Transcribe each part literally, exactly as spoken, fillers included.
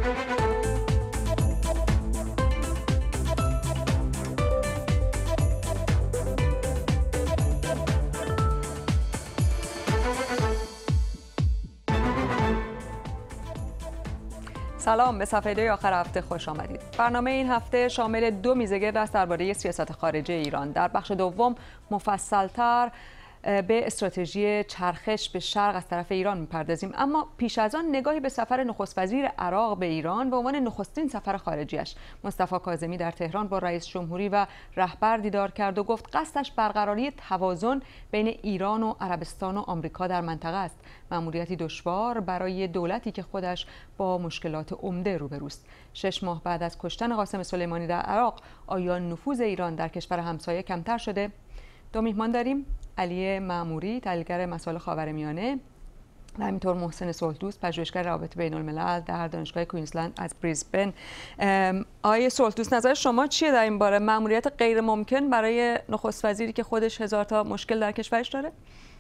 سلام، به صفحه دوی آخر هفته خوش آمدید. برنامه این هفته شامل دو میزگرد است درباره سیاست خارجی ایران. در بخش دوم مفصل‌تر به استراتژی چرخش به شرق از طرف ایران می‌پردازیم، اما پیش از آن نگاهی به سفر نخست وزیر عراق به ایران به عنوان نخستین سفر خارجیش. مصطفی کاظمی در تهران با رئیس جمهوری و رهبر دیدار کرد و گفت قصدش برقراری توازن بین ایران و عربستان و آمریکا در منطقه است. مأموریتی دشوار برای دولتی که خودش با مشکلات عمده روبروست. شش ماه بعد از کشتن قاسم سلیمانی در عراق، آیا نفوذ ایران در کشور همسایه کمتر شده؟ دو میهمان داریم: علی مأموری، تحلیلگر مسائل خاورمیانه، و همینطور محسن صلحدوست، پژوهشگر روابط بین الملل در دانشگاه کوینزلند از بریزبن. آقای صلحدوست، نظر شما چیه در این باره؟ مأموریت غیر ممکن برای نخست وزیری که خودش هزار تا مشکل در کشورش داره؟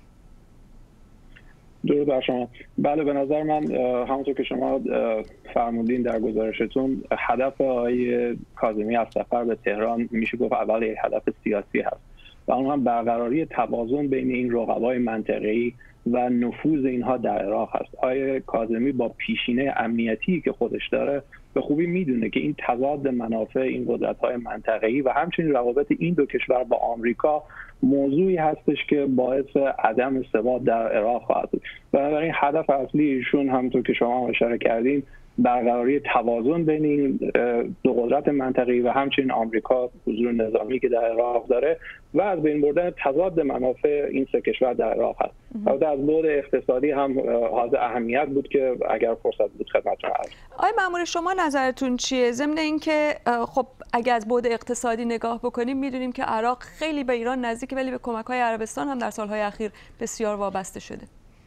درود بر شما. بله، به نظر من همونطور که شما فرمودین در گزارشتون، هدف آقای کاظمی از سفر به تهران میشه گفت اول یک هدف سیاسی هست و اون هم برقراری توازن بین این رقبای منطقه‌ای و نفوذ اینها در عراق هست. آقای کاظمی با پیشینه امنیتی که خودش داره به خوبی میدونه که این تضاد منافع این قدرت‌های منطقه‌ای و همچنین روابط این دو کشور با آمریکا موضوعی هستش که باعث عدم ثبات در عراق خواهد بود. بنابراین هدف اصلی ایشون همونطور که شما اشاره کردین برقراری توازن بین این دو قدرت منطقه‌ای و همچنین آمریکا حضور نظامی که در عراق داره و از بین بردن تضاد منافع این سه کشور در عراق هست. البته از بعد اقتصادی هم حائز اهمیت بود که اگر فرصت بود خدمتتون عرض. آقای مأموری، شما نظرتون چیه؟ ضمن اینکه خب اگر از بعد اقتصادی نگاه بکنیم میدونیم که عراق خیلی به ایران نزدیکه ولی به کمک‌های عربستان هم در سال‌های اخیر بسیار وابسته شده.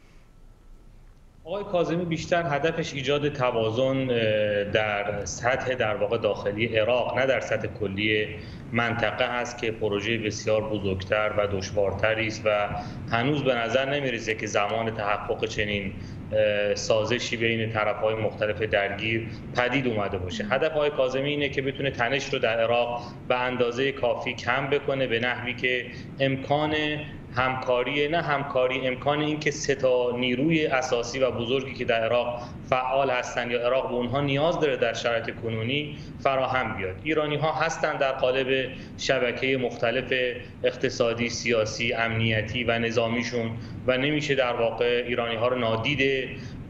آقای کاظمی بیشتر هدفش ایجاد توازن در سطح در واقع داخلی عراق، نه در سطح کلی منطقه هست که پروژه بسیار بزرگتر و دشوارتری است و هنوز به نظر نمی‌رسه که زمان تحقق چنین سازشی بین طرف‌های مختلف درگیر پدید اومده باشه. هدف آقای کاظمی اینه که بتونه تنش رو در عراق به اندازه کافی کم بکنه به نحوی که امکان همکاری نه همکاری امکان این که سه تا نیروی اساسی و بزرگی که در عراق فعال هستند یا عراق به اونها نیاز داره در شرایط کنونی فراهم بیاد. ایرانی ها هستند در قالب شبکه مختلف اقتصادی، سیاسی، امنیتی و نظامیشون و نمیشه در واقع ایرانی ها رو نادیده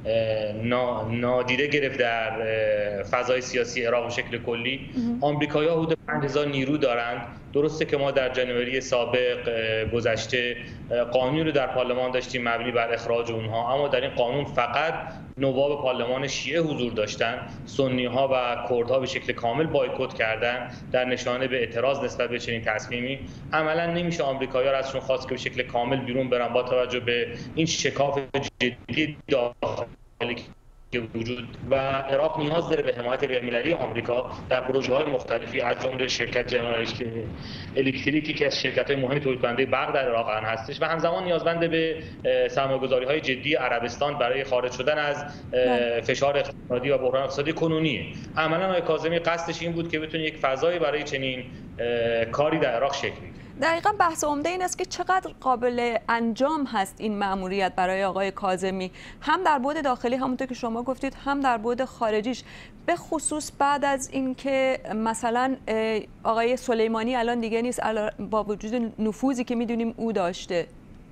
نادیده گرفت در فضای سیاسی عراق به شکل کلی. آمریکایی‌ها حدود پنج هزار نیرو دارند. درسته که ما در جنوری سابق گذشته قانونی رو در پارلمان داشتیم مبنی بر اخراج اونها، اما در این قانون فقط نواب پارلمان شیعه حضور داشتن. سنی‌ها و کردها به شکل کامل بایکوت کردن در نشانه به اعتراض نسبت به چنین تصمیمی. عملاً نمیشه آمریکایی‌ها را ازشون خواست که به شکل کامل بیرون برن با توجه به این شکاف جدی داخلی که وجود و عراق نیاز داره به حمایت بین‌المللی آمریکا در پروژه‌های مختلفی از جمله شرکت جنرال الکتریکی که از شرکت‌های مهم تولید کننده برق در عراق هستش و همزمان نیازمند به سرمایه‌گذاری‌های جدی عربستان برای خارج شدن از فشار اقتصادی و بحران اقتصادی کنونیه. عملاً آقای کاظمی قصدش این بود که بتونه یک فضایی برای چنین کاری در عراق شکل بگیره. دقیقاً بحث عمده این است که چقدر قابل انجام هست این مأموریت برای آقای کاظمی، هم در بعد داخلی همونطور که شما گفتید، هم در بعد خارجیش، به خصوص بعد از اینکه مثلا آقای سلیمانی الان دیگه نیست با وجود نفوذی که میدونیم او داشته.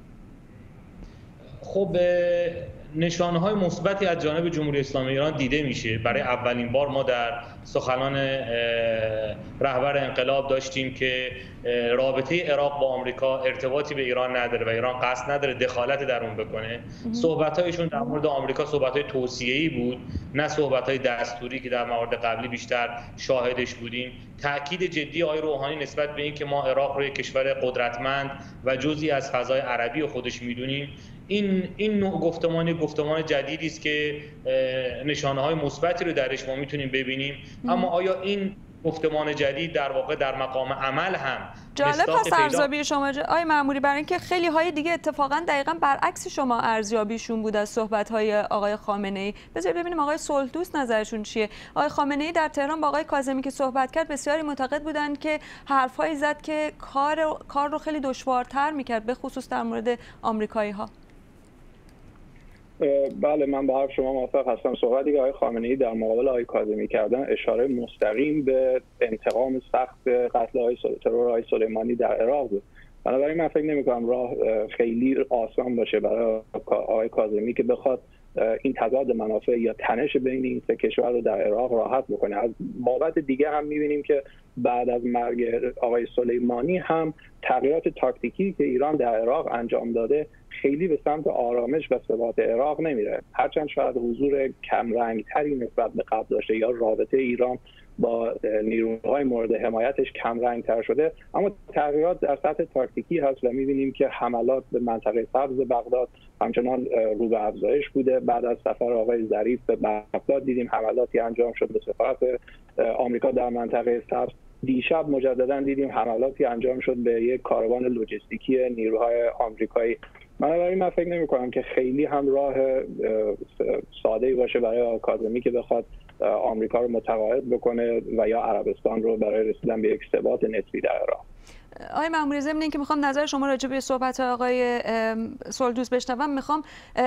خب نشانه‌های مثبتی از جانب جمهوری اسلامی ایران دیده میشه. برای اولین بار ما در سخنان رهبر انقلاب داشتیم که رابطه عراق با آمریکا ارتباطی به ایران نداره و ایران قصد نداره دخالت در اون بکنه. صحبت‌هایشون در مورد آمریکا صحبت‌های توصیه‌ای بود، نه صحبت‌های دستوری که در موارد قبلی بیشتر شاهدش بودیم. تأکید جدی آقای روحانی نسبت به این که ما عراق رو یک کشور قدرتمند و جزئی از فضای عربی خودش می‌دونیم، این این نوع گفتمان گفتمان جدیدی است که نشانه‌های مثبتی رو درش ما می‌تونیم ببینیم. اما آیا این گفتمان جدید در واقع در مقام عمل هم جالب هست ارزیابی شما آقای مأموری، برای اینکه خیلی های دیگه اتفاقا دقیقاً برعکس شما ارزیابیشون بود از صحبت های آقای خامنه‌ای. بذارید ببینیم آقای صلح‌دوست نظرشون چیه. آقای خامنه‌ای در تهران با آقای کاظمی که صحبت کرد بسیاری معتقد بودند که حرفایی زد که کار کار رو خیلی دشوارتر می‌کرد، به خصوص در مورد آمریکایی‌ها. بله، من با حرف شما موافق هستم. صحبتی که آقای خامنه‌ای در مقابل آقای کاظمی کردن اشاره مستقیم به انتقام سخت قتل آقای ترور آقای سلیمانی در عراق بود. بنابراین من فکر نمی‌کنم راه خیلی آسان باشه برای آقای کاظمی که بخواد این تضاد منافع یا تنش بین این سه کشور رو در عراق راحت بکنه. از بابت دیگه هم می‌بینیم که بعد از مرگ آقای سلیمانی هم تغییرات تاکتیکی که ایران در عراق انجام داده خیلی به سمت آرامش و ثبات عراق نمیره. هرچند شاید حضور کمرنگتری نسبت به قبل داشته یا رابطه ایران با نیروهای مورد حمایتش کمرنگتر شده، اما تغییرات در سطح تاکتیکی هست و می‌بینیم که حملات به منطقه سبز بغداد همچنان رو به افزایش بوده. بعد از سفر آقای ظریف به بغداد دیدیم حملاتی انجام شد به سفارت آمریکا در منطقه سبز. دیشب مجددا دیدیم حملاتی انجام شد به یک کاروان لوجستیکی نیروهای آمریکایی. بنابراین من فکر نمی‌کنم که خیلی هم راه ساده‌ای باشه برای کاظمی که بخواد آمریکا رو متقاعد بکنه و یا عربستان رو برای رسیدن به یک ثبات نسبی در عراق. آقای مأموری، ضمن اینکه میخوام نظر شما راجع به صحبت آقای صلح‌دوست بشنوم، میخوام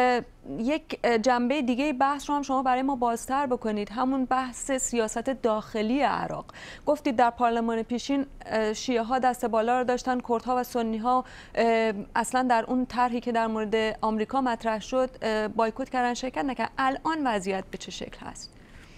یک جنبه دیگه بحث رو هم شما برای ما بازتر بکنید، همون بحث سیاست داخلی عراق. گفتید در پارلمان پیشین شیعه ها دست بالا رو داشتن، کردها و سنی ها اصلا در اون طرحی که در مورد آمریکا مطرح شد بایکوت کردن، شرکت نکردن. الان وضعیت به چه شکل هست؟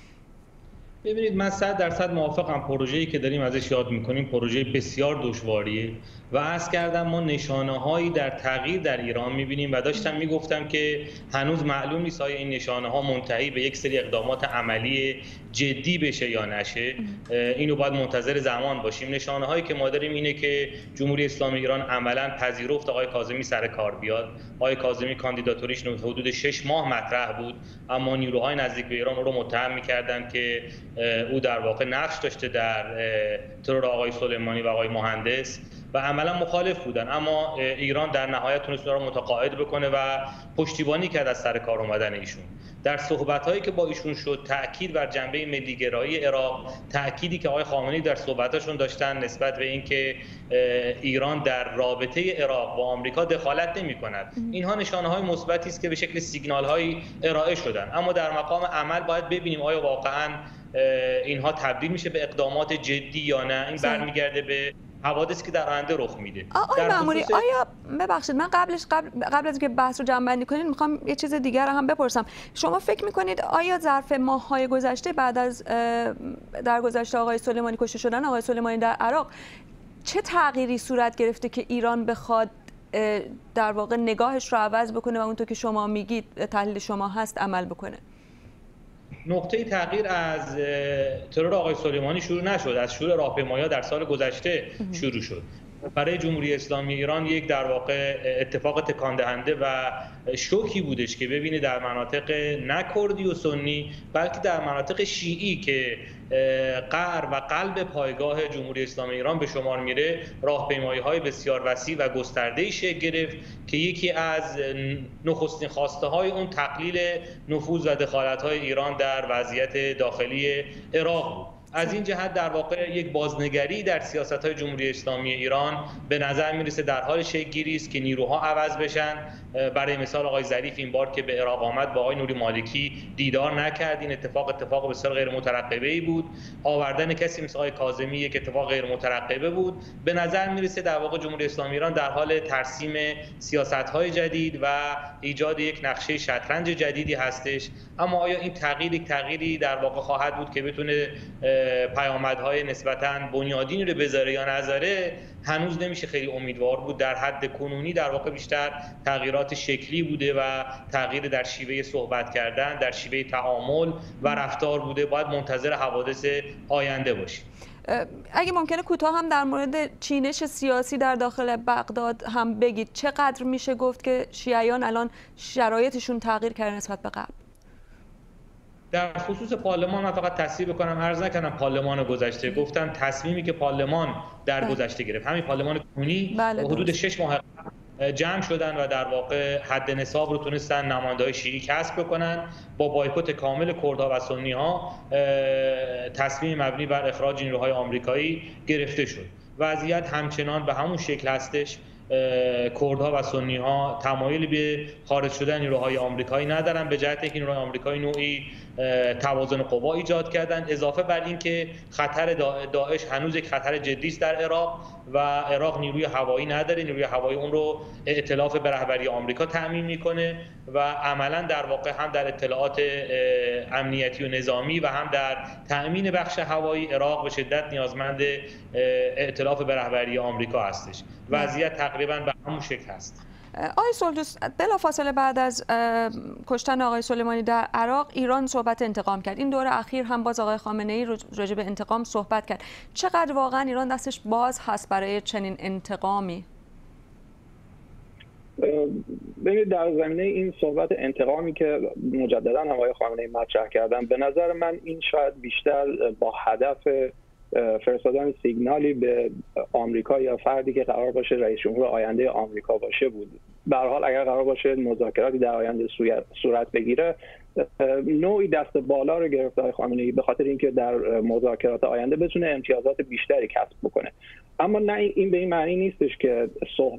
ببینید، من صد درصد موافقم. پروژه‌ای که داریم ازش یاد می‌کنیم پروژه بسیار دشواریه و عرض کردم ما نشانه‌هایی در تغییر در ایران می‌بینیم و داشتم می‌گفتم که هنوز معلوم نیست آیا این نشانه‌ها منتهی به یک سری اقدامات عملی جدی بشه یا نشه. اینو باید منتظر زمان باشیم. نشانه‌هایی که ما داریم اینه که جمهوری اسلامی ایران عملاً پذیرفت آقای کاظمی سر کار بیاد. آقای کاظمی کاندیداتوریش حدود شش ماه مطرح بود، اما نیروهای نزدیک به ایران رو متهم می‌کردند که او در واقع نقش داشته در ترور آقای سلیمانی و آقای مهندس و عملا مخالف بودن، اما ایران در نهایت تونست اونها رو متقاعد بکنه و پشتیبانی کرد از سر کار اومدن ایشون. در صحبت‌هایی که با ایشون شد تأکید بر جنبه ملی‌گرایی عراق، تأکیدی که آقای خامنه‌ای در صحبتاشون داشتن نسبت به اینکه ایران در رابطه عراق با آمریکا دخالت نمی‌کند، اینها نشانه‌های مثبتی است که به شکل سیگنال‌هایی ارائه شدن، اما در مقام عمل باید ببینیم آیا واقعاً اینها تبدیل میشه به اقدامات جدی یا نه. این برمیگرده به حوادثی که در آینده رخ میده. آقای مأموری، خصوص... آیا ببخشید من قبلش قبل قبل از اینکه بحث رو جمع‌بندی کنید میخوام یه چیز دیگر رو هم بپرسم. شما فکر میکنید آیا ظرف ماه‌های گذشته بعد از در گذشته آقای سلیمانی کشته شدن آقای سلیمانی در عراق چه تغییری صورت گرفته که ایران بخواد در واقع نگاهش رو عوض بکنه و اونطور که شما میگید تحلیل شما هست عمل بکنه؟ نقطه تغییر از ترور آقای سلیمانی شروع نشد، از شروع راهپیمایی‌ها در سال گذشته شروع شد. برای جمهوری اسلامی ایران یک در واقع اتفاق تکان دهنده و شوکی بودش که ببینه در مناطق نه کردی و سنی بلکه در مناطق شیعی که غرب و قلب پایگاه جمهوری اسلامی ایران به شمار میره راهپیمایی‌های بسیار وسیع و گسترده‌ای شکل گرفت که یکی از نخستین خواسته‌های اون تقلیل نفوذ و دخالت‌های ایران در وضعیت داخلی عراق بود. از این جهت در واقع یک بازنگری در سیاست‌های جمهوری اسلامی ایران به نظر میرسه در حال شکل‌گیری است که نیروها عوض بشن. برای مثال آقای ظریف این بار که به عراق آمد با آقای نوری مالکی دیدار نکرد. این اتفاق اتفاق بسیار غیر مترقبه‌ای بود. آوردن کسی مثل آقای کاظمی یک اتفاق غیر مترقبه بود. به نظر میرسه در واقع جمهوری اسلامی ایران در حال ترسیم سیاست‌های جدید و ایجاد یک نقشه شطرنج جدیدی هستش. اما آیا این تغییر یک تغییری در واقع خواهد بود که بتونه پیامدهای نسبتاً بنیادینی رو بذاره یا نذاره؟ هنوز نمیشه خیلی امیدوار بود. در حد کنونی در واقع بیشتر تغییرات شکلی بوده و تغییر در شیوه صحبت کردن، در شیوه تعامل و رفتار بوده. باید منتظر حوادث آینده باشیم. اگه ممکنه کوتاه هم در مورد چینش سیاسی در داخل بغداد هم بگید. چقدر میشه گفت که شیعیان الان شرایطشون تغییر کرده نسبت به قبل؟ در خصوص پارلمان من فقط تصحیح بکنم، عرض نکردم پارلمان گذشته، گفتم تصمیمی که پارلمان در بله. گذشته گرفت، همین پارلمان کنونی بله حدود شش ماه جمع شدن و در واقع حد نصاب رو تونستن نماینده‌های شیعی کسب بکنن. با بایکوت کامل کردها و سنی‌ها تصمیم مبنی بر اخراج نیروهای آمریکایی گرفته شد. وضعیت همچنان به همون شکل هستش. کردها و سنی‌ها تمایلی به خارج شدن نیروهای آمریکایی ندارن، به جهت اینکه نیروهای آمریکایی نوعی توازن قوا ایجاد کردن، اضافه بر این که خطر داعش هنوز یک خطر جدی است در عراق و عراق نیروی هوایی نداره. نیروی هوایی اون رو ائتلاف به رهبری آمریکا تامین میکنه و عملا در واقع هم در اطلاعات امنیتی و نظامی و هم در تامین بخش هوایی عراق به شدت نیازمند ائتلاف به رهبری آمریکا هستش. وضعیت تقریبا به همون شکل هست. آقای صلح‌دوست، بلافاصله بعد از کشتن آقای سلیمانی در عراق، ایران صحبت انتقام کرد. این دور اخیر هم باز آقای خامنه‌ای راجع به انتقام صحبت کرد. چقدر واقعا ایران دستش باز هست برای چنین انتقامی؟ ببینید، در زمینه این صحبت انتقامی که مجددا آقای خامنه‌ای مطرح کردن، به نظر من این شاید بیشتر با هدف فرستادن سیگنالی به آمریکا یا فردی که قرار باشه رئیس جمهور آینده آمریکا باشه بود. به هر حال اگر قرار باشه مذاکراتی در آینده صورت بگیره، نوعی دست بالا رو گرفته آقای خامنه‌ای به خاطر اینکه در مذاکرات آینده بتونه امتیازات بیشتری کسب بکنه. اما نه، این به این معنی نیستش که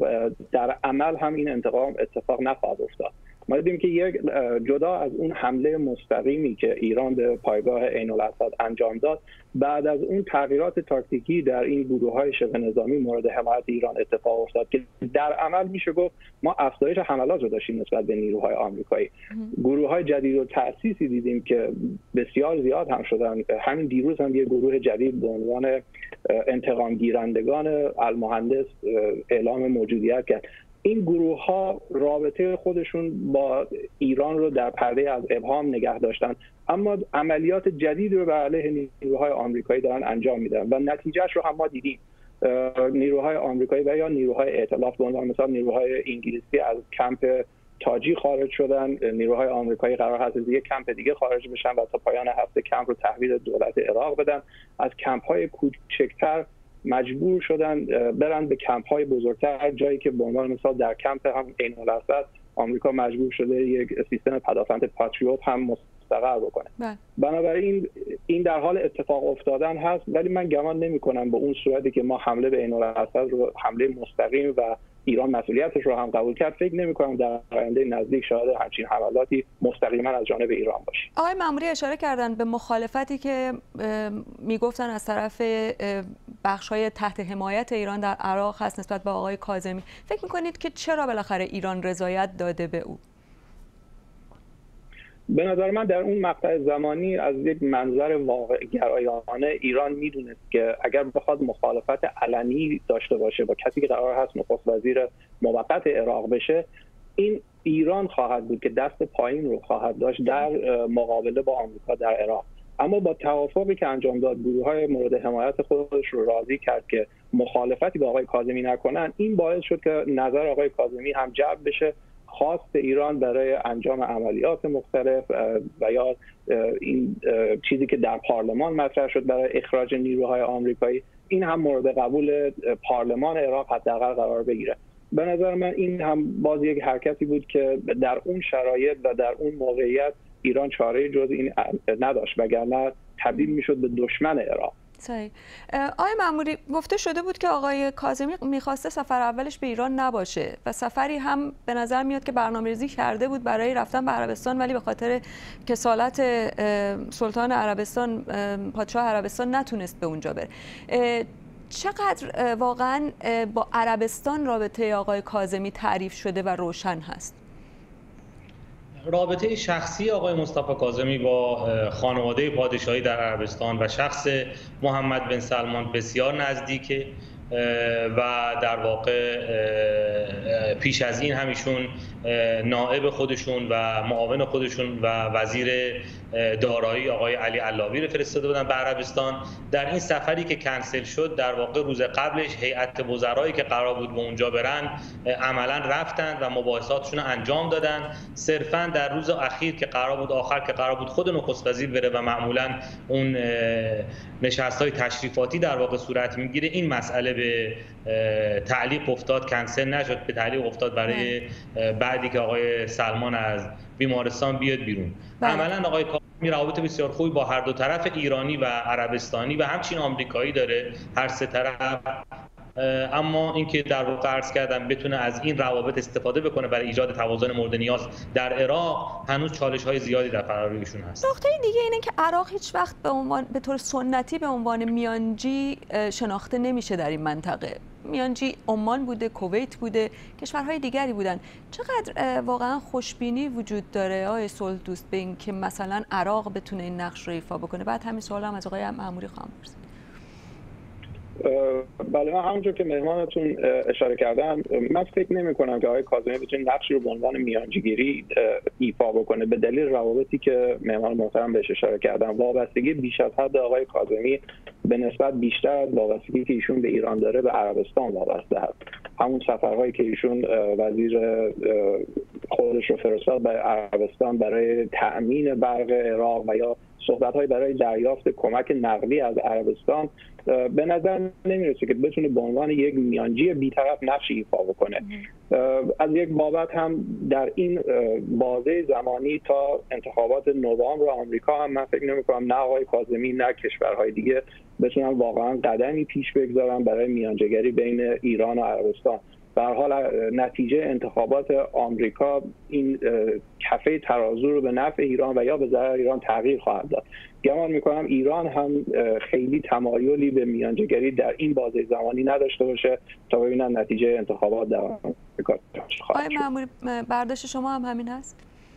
در عمل هم این انتقام اتفاق نخواهد افتاد. ما دیدیم که یک جدا از اون حمله مستقیمی که ایران به پایگاه عین الاسد انجام داد، بعد از اون تغییرات تاکتیکی در این گروه‌های شبه نظامی مورد حمایت ایران اتفاق افتاد که در عمل میشه گفت ما افزایش حملات رو داشتیم نسبت به نیروهای آمریکایی. گروه‌های جدید و تأسیسی دیدیم که بسیار زیاد هم شدن. همین دیروز هم یه گروه جدید به عنوان انتقام گیرندگان المهندس اعلام موجودیت کرد. این گروه ها رابطه خودشون با ایران رو در پرده از ابهام نگه داشتن، اما عملیات جدید رو به علیه نیروهای آمریکایی دارن انجام میدن و نتیجهش رو هم ما دیدیم. نیروهای آمریکایی و یا نیروهای ائتلاف، به عنوان مثال نیروهای انگلیسی از کمپ تاجی خارج شدن، نیروهای آمریکایی قرار هست از یک کمپ دیگه خارج بشن و تا پایان هفته کمپ رو تحویل دولت عراق بدن. از کمپ های کوچکتر مجبور شدن برن به کمپ های بزرگتر، جایی که به عنوان مثال در کمپ هم عین الاسد آمریکا مجبور شده یک سیستم پدافند پاتریوت هم مستقر بکنه. بنابراین این در حال اتفاق افتادن هست، ولی من گمان نمی کنم به اون صورتی که ما حمله به عین الاسد رو حمله مستقیم و ایران مسئولیتش رو هم قبول کرد، فکر نمی کنم در آینده نزدیک شاهد همچین حملاتی مستقیما از جانب ایران باشه. آقای مأموری اشاره کردن به مخالفتی که میگفتن از طرف بخش‌های تحت حمایت ایران در عراق هست نسبت به آقای کاظمی. فکر می‌کنید که چرا بالاخره ایران رضایت داده به او؟ به نظر من در اون مقطع زمانی از یک منظر واقع گرایانه ایران میدونست که اگر بخواد مخالفت علنی داشته باشه با کسی که قرار هست نخست وزیر موقت عراق بشه، این ایران خواهد بود که دست پایین رو خواهد داشت در مقابله با آمریکا در عراق. اما با توافقی که انجام داد، گروه‌های مورد حمایت خودش رو راضی کرد که مخالفتی با آقای کاظمی نکنن. این باعث شد که نظر آقای کاظمی هم جلب بشه، خواست ایران برای انجام عملیات مختلف و یا این چیزی که در پارلمان مطرح شد برای اخراج نیروهای آمریکایی، این هم مورد قبول پارلمان عراق حداقل قرار بگیره. به نظر من این هم باز یک حرکتی بود که در اون شرایط و در اون موقعیت ایران چاره جز این نداشت، وگرنه تبدیل میشد به دشمن عراق. صحیح. آقای مأموری، گفته شده بود که آقای کاظمی میخواسته سفر اولش به ایران نباشه و سفری هم به نظر میاد که برنامه‌ریزی کرده بود برای رفتن به عربستان، ولی به خاطر کسالت سلطان عربستان، پادشاه عربستان، نتونست به اونجا بره. چقدر واقعا با عربستان رابطه آقای کاظمی تعریف شده و روشن هست؟ رابطه شخصی آقای مصطفی کاظمی با خانواده پادشاهی در عربستان و شخص محمد بن سلمان بسیار نزدیکه و در واقع پیش از این همیشون نائب خودشون و معاون خودشون و وزیر دارایی آقای علی علاوی رو فرستاده بودن به عربستان. در این سفری که کنسل شد در واقع روز قبلش هیئت وزرایی که قرار بود به اونجا برن عملا رفتن و مباحثاتشون رو انجام دادن. صرفا در روز اخیر که قرار بود آخر که قرار بود خود نخست وزیر بره و معمولا اون نشست‌های تشریفاتی در واقع صورت میگیره، این مسئله به تعلیق افتاد، کنسل نشد، به تعلیق افتاد برای بعدی که آقای سلمان از بیمارستان بیاد بیرون. عملا آقای کاظمی روابط بسیار خوبی با هر دو طرف ایرانی و عربستانی و همچنین آمریکایی داره، هر سه طرف. اما اینکه در واقع عرض کردم بتونه از این روابط استفاده بکنه برای ایجاد توازن مورد نیاز در عراق، هنوز چالش‌های زیادی در برابر ایشون هست. نکته دیگه اینه که عراق هیچ وقت به عنوان به طور سنتی به عنوان میانجی شناخته نمیشه در این منطقه. میانجی عمان بوده، کویت بوده، کشورهای دیگری بودن. چقدر واقعا خوشبینی وجود داره آقای صلح دوست به این که مثلا عراق بتونه این نقش رو ایفا بکنه؟ بعد همین سوال هم از آقای مأموری خواهم پرسید. بله، من همونجور که مهمانتون اشاره کردم، من فکر نمی کنم که آقای کاظمی بتونه نقشی رو به عنوان میانجیگیری ایفا بکنه، به دلیل روابطی که مهمان محترم بهش اشاره کردم. وابستگی بیش از حد آقای کاظمی به نسبت بیشتر از وابستگی که ایشون به ایران داره به عربستان وابسته است. همون سفرهایی که ایشون وزیر خودش رو فرستاد به عربستان برای تأمین برق عراق و یا صحبت‌های برای دریافت کمک نقدی از عربستان، به نظر نمیرسه که بتونه به عنوان یک میانجی بی‌طرف نقشی ایفا بکنه. از یک بابت هم در این بازه زمانی تا انتخابات نوامبر آمریکا هم من فکر نمی‌کنم نه آقای کاظمی نه کشورهای دیگه بتونن واقعا قدمی پیش بگذارن برای میانجیگری بین ایران و عربستان. به هر حال نتیجه انتخابات آمریکا این کفه ترازو رو به نفع ایران و یا به ضرر ایران تغییر خواهد داد. گمان میکنم ایران هم خیلی تمایلی به میانجیگری در این بازه زمانی نداشته باشه تا ببینن نتیجه انتخابات در آمریکا خواهد شد. آقای مأموری، برداشت شما هم همین هست؟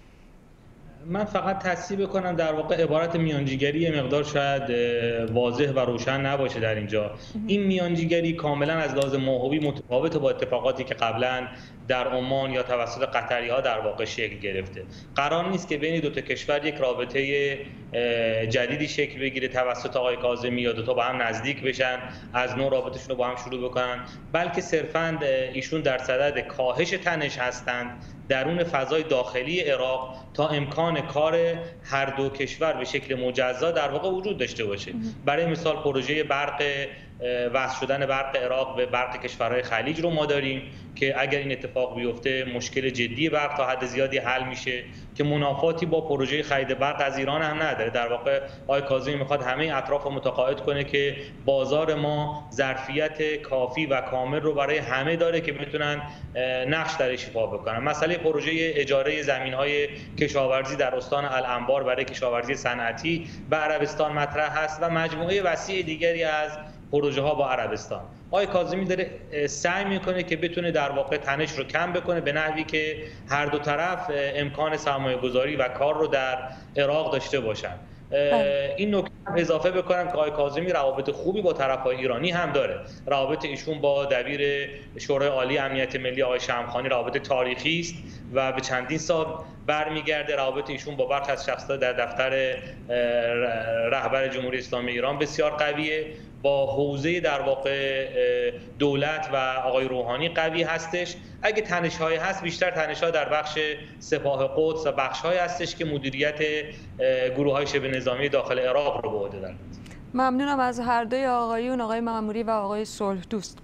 من فقط تصحیح بکنم در واقع عبارت میانجیگری یه مقدار شاید واضح و روشن نباشه در اینجا. این میانجیگری کاملا از لحاظ ماهوی متفاوت با اتفاقاتی که قبلا در عمان یا توسط قطری ها در واقع شکل گرفته. قرار نیست که بین دو تا کشور یک رابطه جدیدی شکل بگیره توسط آقای کاظمی یا دو تا با هم نزدیک بشن، از نو رابطه‌شون رو با هم شروع بکنن، بلکه صرفاً ایشون در صدد کاهش تنش هستند درون فضای داخلی عراق تا امکان کار هر دو کشور به شکل مجزا در واقع وجود داشته باشه. برای مثال پروژه برق وصل شدن برق عراق به برق کشورهای خلیج رو ما داریم که اگر این اتفاق بیفته مشکل جدی برق تا حد زیادی حل میشه که منافاتی با پروژه خرید برق از ایران هم نداره. در واقع آقای کاظمی میخواد همه اطراف رو متقاعد کنه که بازار ما ظرفیت کافی و کامل رو برای همه داره که بتونن نقش درش ایفا بکنن. مسئله پروژه اجاره زمین‌های کشاورزی در استان الانبار برای کشاورزی صنعتی به عربستان مطرح هست و مجموعه وسیع دیگری از پروژه ها با عربستان. آقای کاظمی داره سعی میکنه که بتونه در واقع تنش رو کم بکنه به نحوی که هر دو طرف امکان سرمایه گذاری و کار رو در عراق داشته باشن. این نکته اضافه بکنم که آقای کاظمی روابط خوبی با طرف‌های ایرانی هم داره. روابط ایشون با دبیر شورای عالی امنیت ملی آقای شمخانی روابط تاریخی است و به چندین سال برمیگرده. روابط ایشون با برخی از شخص‌ها در دفتر رهبر جمهوری اسلامی ایران بسیار قویه. با حوزه در واقع دولت و آقای روحانی قوی هستش. اگه تنش‌های هست بیشتر تنش‌ها در بخش سپاه قدس و بخش‌های هستش که مدیریت گروه‌های شبه نظامی داخل عراق رو به عهده دارند. ممنونم از هر دوی آقایون، آقای مأموری و آقای صلح دوست.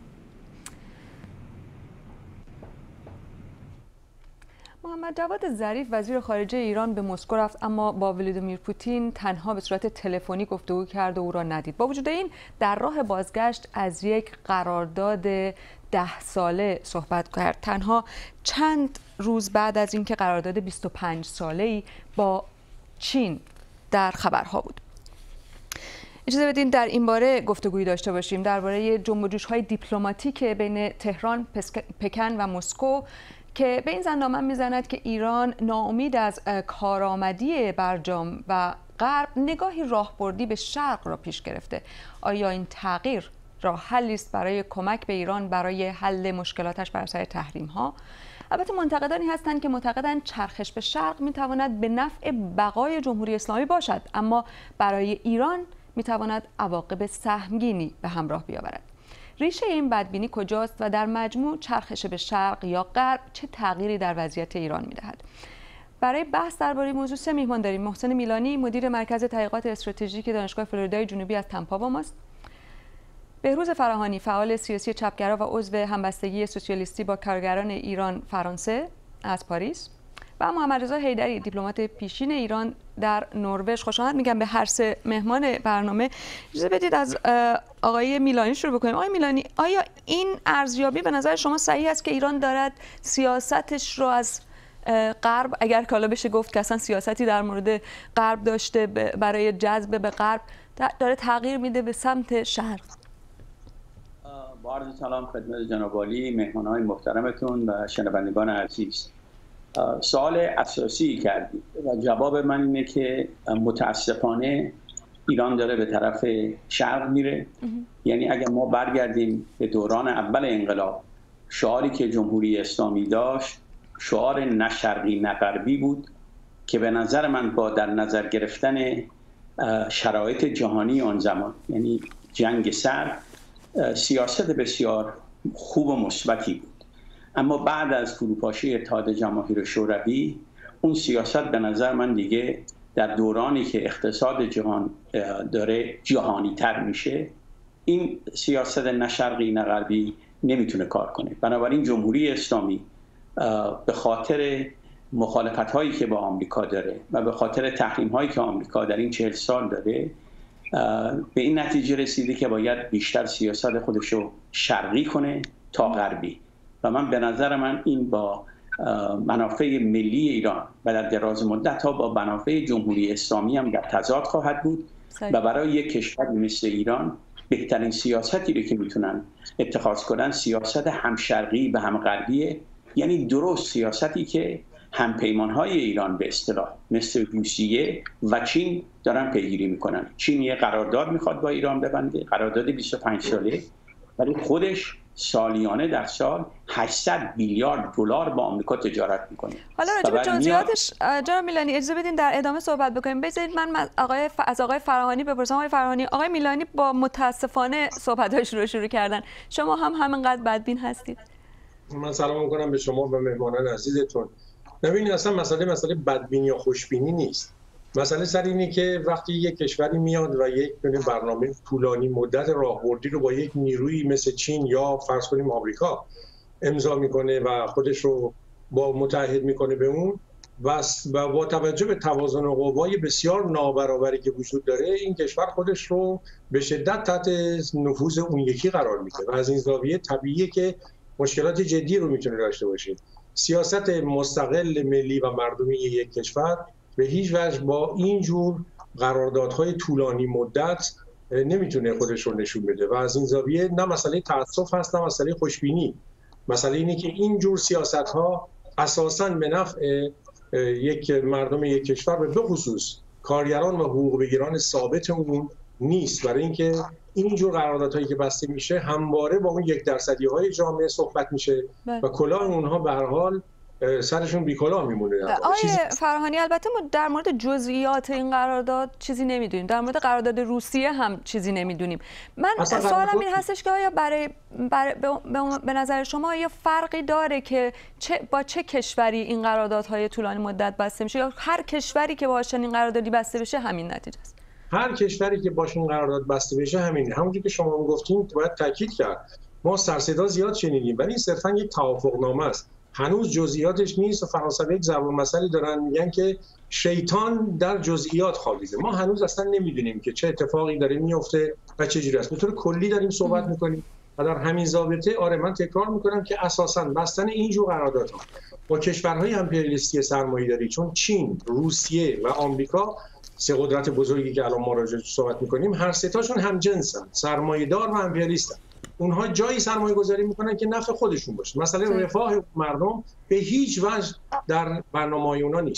محمد جواد ظریف وزیر خارجه ایران به مسکو رفت اما با ولادیمیر پوتین تنها به صورت تلفنی گفتگو کرد و او را ندید. با وجود این در راه بازگشت از یک قرارداد ده ساله صحبت کرد. تنها چند روز بعد از اینکه قرارداد بیست و پنج ساله‌ای با چین در خبرها بود. اجازه بدین در این باره گفتگویی داشته باشیم درباره جنب و جوش‌های دیپلماتیک بین تهران، پکن و مسکو که به این زندامه میزند که ایران ناامید از کارآمدی برجام و غرب نگاهی راهبردی به شرق را پیش گرفته. آیا این تغییر راه حلی است برای کمک به ایران برای حل مشکلاتش بر اثر تحریم‌ها. البته منتقدانی هستند که معتقدند چرخش به شرق می‌تواند به نفع بقای جمهوری اسلامی باشد، اما برای ایران می‌تواند عواقب سهمگینی به همراه بیاورد. ریشه این بدبینی کجاست و در مجموع چرخش به شرق یا غرب چه تغییری در وضعیت ایران می‌دهد؟ برای بحث درباره موضوع سه میهمان داریم. محسن میلانی، مدیر مرکز تحقیقات استراتژیک دانشگاه فلوریدای جنوبی از تمپا با ماست. بهروز فراهانی، فعال سیاسی چپگرا و عضو همبستگی سوسیالیستی با کارگران ایران فرانسه از پاریس. و محمد رضا حیدری، دیپلمات پیشین ایران در نروژ. خوش آمد میگم به هر سه مهمان برنامه. اجازه بدید از آقای میلانی شروع بکنیم. آقای میلانی، آیا این ارزیابی به نظر شما صحیح است که ایران دارد سیاستش رو از غرب، اگر کالا بشه گفت که اصلا سیاستی در مورد غرب داشته، برای جذب به غرب داره تغییر میده به سمت شرق؟ با عرض سلام خدمت جناب عالی، مهمانان محترمتون و شنوندگان عزیز. سوال اساسی کردید و جواب من اینه که متاسفانه ایران داره به طرف شرق میره. یعنی اگر ما برگردیم به دوران اول انقلاب، شعاری که جمهوری اسلامی داشت شعار نه شرقی نه غربی بود که به نظر من با در نظر گرفتن شرایط جهانی آن زمان، یعنی جنگ سرد، سیاست بسیار خوب و مثبتی بود. اما بعد از فروپاشی اتحاد جماهیر شوروی اون سیاست به نظر من دیگه در دورانی که اقتصاد جهان داره جهانی تر میشه، این سیاست نه شرقی نه غربی نمیتونه کار کنه. بنابراین جمهوری اسلامی به خاطر مخالفت هایی که با آمریکا داره و به خاطر تحریم هایی که آمریکا در این چهل سال داره به این نتیجه رسیده که باید بیشتر سیاست خودش رو شرقی کنه تا غربی. و من به نظر من این با منافع ملی ایران و در دراز مدت ها با منافع جمهوری اسلامی هم در تضاد خواهد بود و برای یک کشور مثل ایران بهترین سیاستی رو که میتونن اتخاذ کنن سیاست هم شرقی و هم غربیه. یعنی درست سیاستی که هم پیمانهای ایران به اصطلاح مثل روسیه و چین دارن پیگیری میکنن. چین یه قرارداد میخواد با ایران ببنده، قرارداد بیست و پنج ساله، ولی خودش سالیانه در سال هشتصد میلیارد دلار با آمریکا تجارت میکنه. حالا راجع به جزئیاتش جناب میلانی اجازه بدین در ادامه صحبت بکنیم. بذارید من آقای ف... از آقای فراهانی بپرسم. آقای فراهانی، آقای میلانی با متاسفانه صحبت‌هاش رو شروع کردن، شما هم همینقدر بدبین هستید؟ من سلام میکنم به شما و مهمانان عزیزتون. ببینید اصلا مسئله مسئله بدبینی یا خوشبینی نیست. مسئله سر اینه که وقتی یک کشوری میاد و یک برنامه طولانی مدت راهبردی رو با یک نیروی مثل چین یا فرض کنیم آمریکا امضا میکنه و خودش رو با متحد میکنه به اون و با توجه به توازن قوای بسیار نابرابری که وجود داره، این کشور خودش رو به شدت تحت نفوذ اون یکی قرار میده و از این زاویه طبیعیه که مشکلات جدی رو میتونه داشته باشه. سیاست مستقل ملی و مردمی یک کشور به هیچ وجه با این جور قراردادهای طولانی مدت نمیتونه خودش رو نشون بده و از این زاویه نه مسئله تعصب هست نه مسئله خوشبینی. مسئله اینه که این جور سیاست‌ها اساساً به نفع یک مردم یک کشور و به خصوص کارگران و حقوق بگیران ثابت اون نیست، برای اینکه این جور قراردادهایی که بسته میشه همواره با اون یک درصدی‌های جامعه صحبت میشه و کلاه اونها به هر حال سرشون بیکلاه میمونه. آقای فراهانی، البته ما در مورد جزئیات این قرارداد چیزی نمیدونیم، در مورد قرارداد روسیه هم چیزی نمیدونیم. من سوالم این هستش که آیا برای, برای به نظر شما یا فرقی داره که چه با چه کشوری این قراردادهای طولانی مدت بسته میشه یا هر کشوری که باهاش این قراردادی بسته بشه همین نتیجه است؟ هر کشوری که باهاش این قرارداد بسته بشه همین. همونجوری که شما گفتین باید تاکید کرد. ما سر صدا زیاد شنیدیم ولی این صرفا یک توافقنامه است. هنوز جزئیاتش نیست و فرانسوی یک ضرب المثلی دارن میگن که شیطان در جزئیات خوابیده. ما هنوز اصلا نمیدونیم که چه اتفاقی داره میفته و چه جوری است. به طور کلی داریم صحبت میکنیم و در همین ضابطه آره من تکرار میکنم که اساسا بستن این جور قراردادها با کشورهای امپریالیستی سرمایه‌داری چون چین، روسیه و آمریکا، سه قدرت بزرگی که الان ما راجعش صحبت میکنیم، هر سه تاشون همجنسن، سرمایه‌دار و امپریالیستن. اونها جایی سرمایه گذاری میکنن که نفع خودشون باشه. مثلا رفاه مردم به هیچ وجه در برنامه‌های اونا نیست.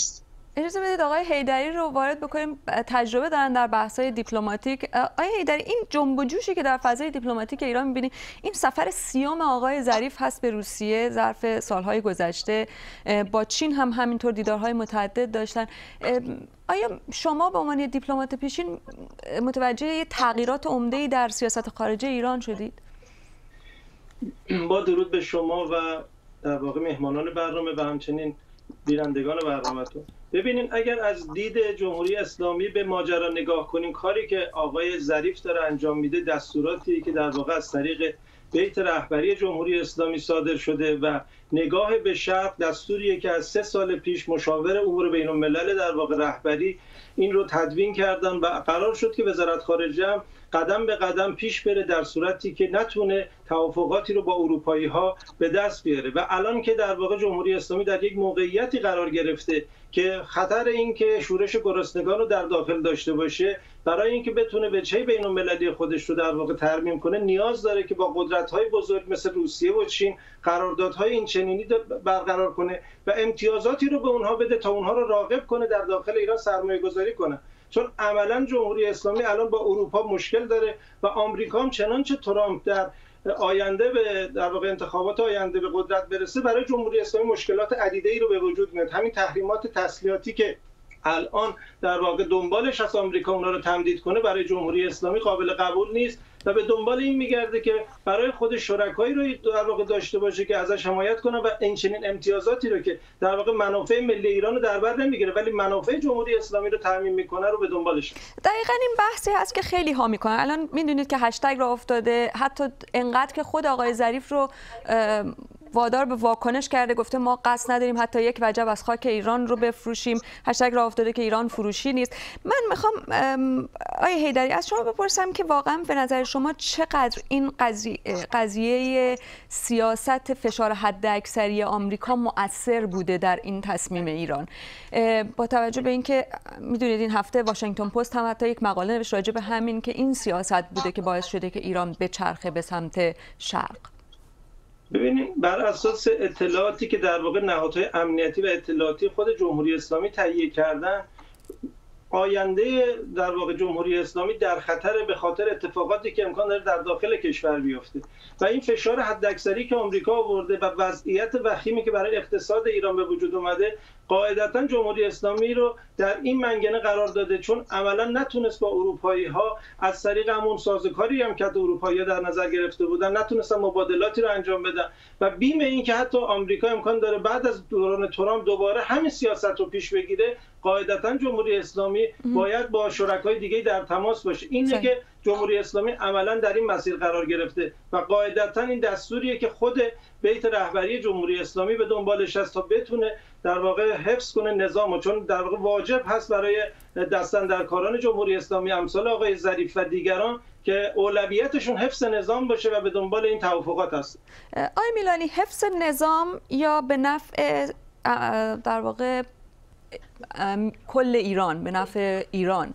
اجازه بدید آقای حیدری رو وارد بکنیم، تجربه دارن در بحث‌های دیپلماتیک. آقای حیدری، این جنب و جوشی که در فضای دیپلماتیک ایران می‌بینی، این سفر سیوم آقای ظریف هست به روسیه ظرف سالهای گذشته، با چین هم همینطور دیدارهای متعدد داشتن. آیا شما به عنوان دیپلمات پیشین متوجه تغییرات عمده‌ای در سیاست خارجه ایران شدید؟ با درود به شما و در واقع مهمانان برنامه و همچنین بینندگان برنامه‌تون. ببینین، اگر از دید جمهوری اسلامی به ماجرا نگاه کنیم، کاری که آقای ظریف داره انجام میده، دستوراتی که در واقع از طریق بیت رهبری جمهوری اسلامی صادر شده و نگاه به شرق، دستوریه که از سه سال پیش مشاور امور بین الملل در واقع رهبری این رو تدوین کردن و قرار شد که وزارت خارجه هم قدم به قدم پیش بره در صورتی که نتونه توافقاتی رو با اروپایی ها به دست بیاره. و الان که در واقع جمهوری اسلامی در یک موقعیتی قرار گرفته که خطر این که شورش گرسنگان رو در داخل داشته باشه، برای اینکه بتونه وجهه بین المللی خودش رو در واقع ترمیم کنه، نیاز داره که با قدرت‌های بزرگ مثل روسیه و چین قراردادهای این چنینی برقرار کنه و امتیازاتی رو به اونها بده تا اونها رو راغب کنه در داخل ایران سرمایه گذاری کنه. چون عملا جمهوری اسلامی الان با اروپا مشکل داره و آمریکا هم چنانچه ترامپ در آینده به در واقع انتخابات آینده به قدرت برسه، برای جمهوری اسلامی مشکلات عدیده‌ای رو به وجود میاد. همین تحریمات تسلیحاتی که الان در واقع دنبالش از آمریکا اونا رو تمدید کنه، برای جمهوری اسلامی قابل قبول نیست و به دنبال این میگرده که برای خود شرکایی رو در واقع داشته باشه که ازش حمایت کنه و این چنین امتیازاتی رو که در واقع منافع ملی ایران رو در بر نمیگیره ولی منافع جمهوری اسلامی رو تضمین میکنه رو به دنبالش. دقیقاً این بحثی هست که خیلی ها میکنن. الان میدونید که هشتگ را افتاده، حتی انقدر که خود آقای ظریف رو وادار به واکنش کرده، گفته ما قصد نداریم حتی یک وجب از خاک ایران رو بفروشیم. هشتگ را افتاده که ایران فروشی نیست. من میخوام آقای حیدری از شما بپرسم که واقعا به نظر شما چقدر این قضیه, قضیه سیاست فشار حداکثری آمریکا مؤثر بوده در این تصمیم ایران، با توجه به اینکه میدونید این هفته واشنگتن پست هم حتی یک مقاله نوشت راجع به همین که این سیاست بوده که باعث شده که ایران بچرخه به سمت شرق. ببینید، بر اساس اطلاعاتی که در واقع نهادهای امنیتی و اطلاعاتی خود جمهوری اسلامی تهیه کردن، آینده در واقع جمهوری اسلامی در خطر به خاطر اتفاقاتی که امکان داره در داخل کشور بیفته و این فشار حداکثری که آمریکا آورده و وضعیت وخیمی که برای اقتصاد ایران به وجود اومده، قاعدتا جمهوری اسلامی رو در این منگنه قرار داده، چون عملا نتونست با اروپایی ها از طریق همون سازوکاری هم که اروپایی ها در نظر گرفته بودن نتونستن مبادلاتی رو انجام بدن و بیم این که حتی آمریکا امکان داره بعد از دوران ترامپ دوباره همین سیاست رو پیش بگیره، قاعدتا جمهوری اسلامی باید با شرکای دیگه در تماس باشه. اینه که جمهوری اسلامی عملا در این مسیر قرار گرفته و قاعدتا این دستوریه که خود بیت رهبری جمهوری اسلامی به دنبالش است تا بتونه در واقع حفظ کنه نظامو، چون در واقع واجب هست برای دستاندرکاران جمهوری اسلامی امثال آقای ظریف و دیگران که اولویتشون حفظ نظام باشه و به دنبال این توافقات هست. آقای میلانی، حفظ نظام یا به نفع در واقع کل ایران، به نفع ایران،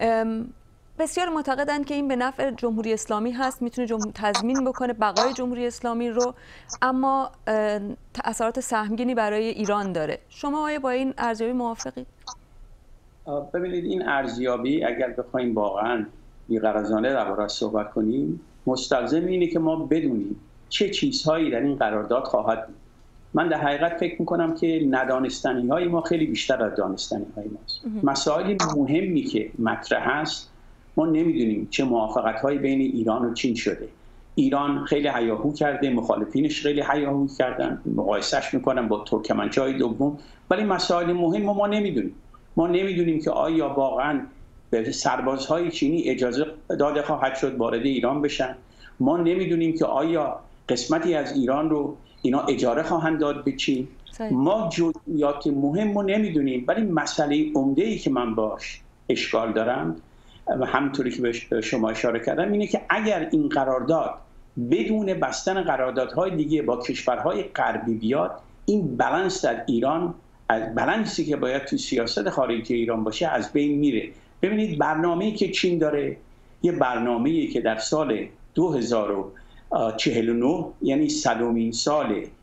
بسیار معتقدند که این به نفع جمهوری اسلامی هست، میتونه جمهور تضمین بکنه بقای جمهوری اسلامی رو، اما اثرات سهمگینی برای ایران داره. شما آیا با این ارزیابی موافقید؟ ببینید، این ارزیابی اگر بخوایم واقعا بی‌غرضانه درباره‌اش صحبت کنیم، مستلزم اینه که ما بدونیم چه چیزهایی در این قرارداد خواهد بود. من در حقیقت فکر میکنم که ندانستنی های ما خیلی بیشتر از دانستنی های ماست. مسائل مهمی که مطرح هست، ما نمیدونیم چه موافقت هایی بین ایران و چین شده. ایران خیلی هیاهو کرده، مخالفینش خیلی هیاهو کردن، مقایسهش میکنن با ترکمنچای دوم، ولی مسائل مهم ما نمیدونیم. ما نمیدونیم که آیا واقعا به سربازهای چینی اجازه داده خواهد شد وارد ایران بشن. ما نمیدونیم که آیا قسمتی از ایران رو اینا اجاره خواهند داد به چین. ما جزئیات مهم رو نمیدونیم، ولی مسئله عمده‌ای که من باش اشکال دارم و همونطوری که به شما اشاره کردم اینه که اگر این قرارداد بدون بستن قراردادهای دیگه با کشورهای غربی بیاد، این بالانس در ایران، از بالانسی که باید تو سیاست خارجی ایران باشه، از بین میره. ببینید، برنامه‌ای که چین داره یه برنامه‌ای که در سال دو هزار و چهل و نه، یعنی صدمین سال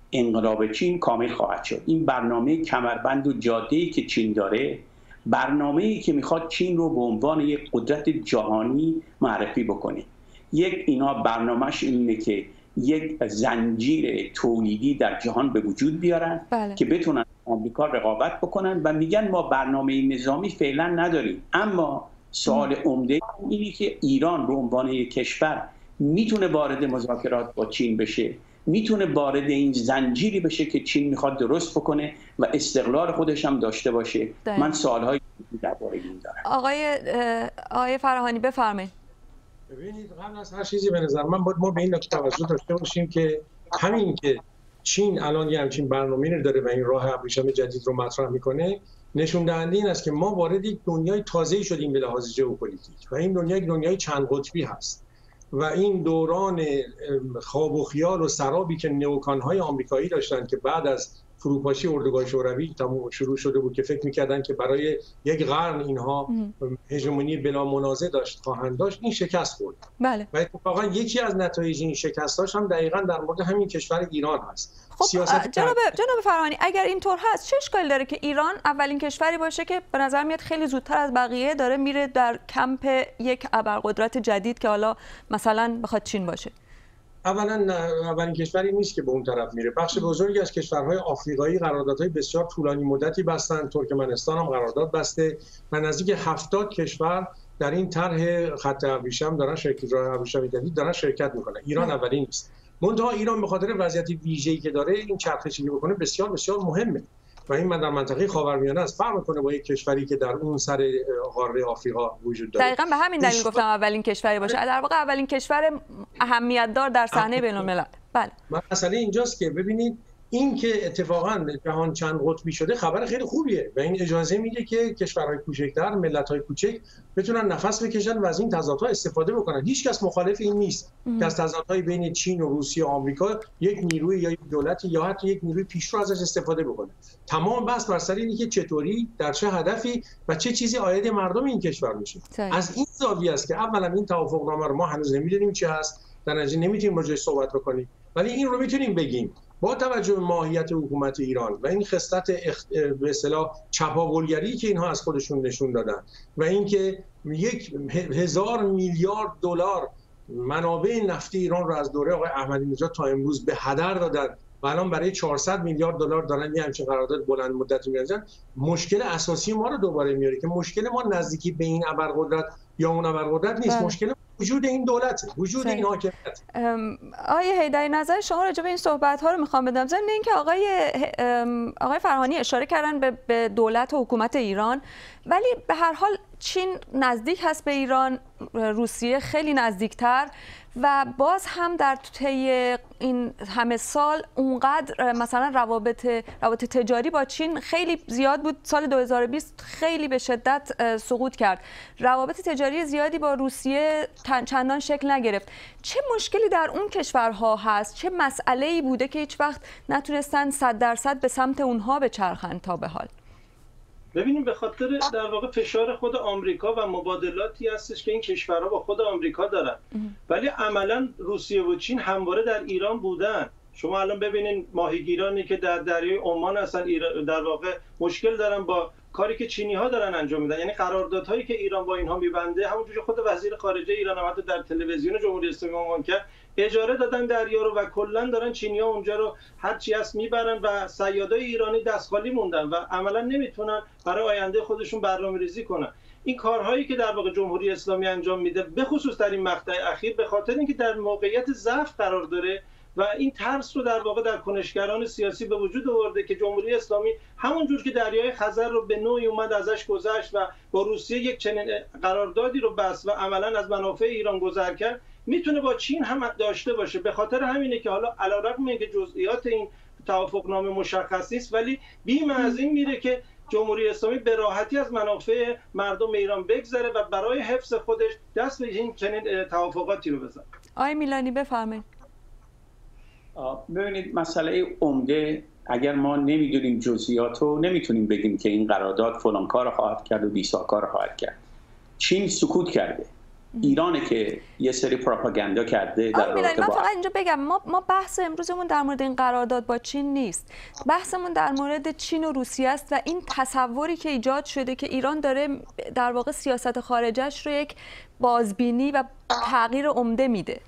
انقلاب چین کامل خواهد شد. این برنامه کمربند و جاده‌ای که چین داره، برنامه‌ای که میخواد چین رو به عنوان یک قدرت جهانی معرفی بکنه. یک اینا برنامهش اینه که یک زنجیره تولیدی در جهان به وجود بیارن بله. که بتونن آمریکا رقابت بکنن و میگن ما برنامه نظامی فعلا نداریم، اما سوال عمده اینه که ایران به عنوان یک کشور میتونه وارد مذاکرات با چین بشه، میتونه وارد این زنجیری بشه که چین میخواد درست بکنه و استقلال خودش هم داشته باشه. ده. من سوال‌های درباره این دارم. آقای آقای فراهانی بفرمایید. ببینید قبل از هر چیزی به نظر من باید ما به این نکته توجه داشته باشیم که همین که چین الان یه همچین برنامه‌ای رو داره و این راه ابریشم جدید رو مطرح میکنه، نشون دهنده این است که ما وارد یک دنیای تازه‌ای شدیم به لحاظ ژئوپلیتیک و این دنیا یک دنیای چند قطبی هست و این دوران خواب و خیال و سرابی که نئوکان‌های آمریکایی داشتن که بعد از فروپاشی اردوگاه شوروی تمام شروع شده بود که فکر می‌کردن که برای یک قرن اینها هژمونی بلا منازع داشت خواهند داشت، این شکست خورد. بله. و اتفاقا یکی از نتایج این شکست‌هاش هم دقیقاً در مورد همین کشور ایران هست. خب سیاست جناب جناب فرهانی، اگر اینطور هست چه اشکالی داره که ایران اولین کشوری باشه که به نظر میاد خیلی زودتر از بقیه داره میره در کمپ یک ابرقدرت جدید که حالا مثلا بخواد چین باشه؟ اولا اولین کشوری نیست که به اون طرف میره. بخش بزرگی از کشورهای آفریقایی قراردادهای بسیار طولانی مدتی بستن، ترکمنستان هم قرارداد بسته و نزدیک هفتاد کشور در این طرح خط ابریشم دارن شرکت راه ابریشم جدید دارن شرکت میکنن. ایران اولین نیست. منتها ایران به خاطر وضعیت ویژه‌ای که داره این چرخشی که بکنه بسیار بسیار مهمه و این من در منطقه خاورمیانه است فرق میکنه با یک کشوری که در اون سر قاره آفریقا وجود داره. دقیقاً به همین دلیل گفتم اولین کشوری باشه. در واقع اولین کشور اهمیت دار در صحنه بین‌الملل. بله. مسئله اینجاست که ببینید این که اتفاقا جهان چند قطبی شده خبر خیلی خوبیه و این اجازه میده که کشورهای کوچکتر، ملت‌های کوچک بتونن نفس بکشن و از این تضادها استفاده بکنن. هیچ کس مخالف این نیست که از تضادهای بین چین و روسیه و آمریکا یک نیروی یا یک دولت یا حتی یک نیروی پیشرو ازش استفاده بکنه. تمام بحث بر سر اینه که چطوری در چه هدفی و چه چیزی عاید مردم این کشور میشه. از این زاویه است که اولا این توافقنامه رو ما هنوز نمیدونیم چی هست، در نتیجه نمیتونیم راجعش صحبت بکنیم، ولی این رو میتونیم بگیم با توجه به ماهیت حکومت ایران و این خصلت اخت... به اصطلاح چپاولگری که اینها از خودشون نشون دادن و اینکه یک هزار میلیارد دلار منابع نفتی ایران رو از دوره آقای احمدی نژاد تا امروز به هدر دادن و الان برای چهارصد میلیارد دلار دارن یه همچین قرارداد بلند مدت می‌بندن، مشکل اساسی ما رو دوباره میاره که مشکل ما نزدیکی به این ابرقدرت یا اون ابرقدرت نیست. مشکل وجود این دولته، وجود این حاکمیت. آقای حیدری نظر شما راجع به این صحبت ها رو میخوام بدم. ضمن اینکه آقای آقای فرهانی اشاره کردن به, به دولت و حکومت ایران، ولی به هر حال چین نزدیک هست به ایران، روسیه خیلی نزدیکتر و باز هم در طی این همه سال اونقدر مثلا روابط روابط تجاری با چین خیلی زیاد بود. سال دو هزار و بیست خیلی به شدت سقوط کرد. روابط تجاری زیادی با روسیه چندان شکل نگرفت. چه مشکلی در اون کشورها هست؟ چه مسئله‌ای بوده که هیچ وقت نتونستن صد درصد به سمت اونها بچرخند تا به حال؟ ببینیم به خاطر در واقع فشار خود آمریکا و مبادلاتی هستش که این کشورها با خود آمریکا دارن، ولی عملا روسیه و چین همواره در ایران بودن. شما الان ببینید ماهیگیرانی که در دریای عمان هستن در واقع مشکل دارن با کاری که چینی ها دارن انجام میدن، یعنی قراردادهایی که ایران با اینها میبنده، همونجوری که خود وزیر خارجه ایران هم در تلویزیون جمهوری اسلامی عنوان کرد، اجاره دادن دریا رو و کلا دارن چینی‌ها اونجا رو هر چی هست میبرن و صیادای ایرانی دست خالی موندن و عملا نمیتونن برای آینده خودشون برنامه‌ریزی کنن. این کارهایی که در واقع جمهوری اسلامی انجام میده به خصوص در این مقطع اخیر به خاطر اینکه در موقعیت ضعف قرار داره و این ترس رو در واقع در کنشگران سیاسی به وجود آورده که جمهوری اسلامی همونجور که دریای خزر رو به نوعی اومد ازش گذشت و با روسیه یک چنین قراردادی رو بست و عملا از منافع ایران گذر کرد، میتونه با چین هم داشته باشه. به خاطر همینه که حالا علیرغم اینکه جزئیات این توافقنامه مشخص نیست، ولی بیم از این میره که جمهوری اسلامی به راحتی از منافع مردم ایران بگذره و برای حفظ خودش دست به این چنین توافقاتی رو بزنه. آقای میلانی بفرمایید. ببینید مسئله عمده، اگر ما نمیدونیم جزئیات رو نمیتونیم بگیم که این قرارداد فلان کار خواهد کرد و بیسا کار خواهد کرد. چین سکوت کرده ایرانه که یه سری پروپاگاندا کرده در رابطه من با فقط اینجا بگم ما ما بحث امروزمون در مورد این قرارداد با چین نیست. بحثمون در مورد چین و روسیه است و این تصوری که ایجاد شده که ایران داره در واقع سیاست خارجش رو یک بازبینی و تغییر عمده میده.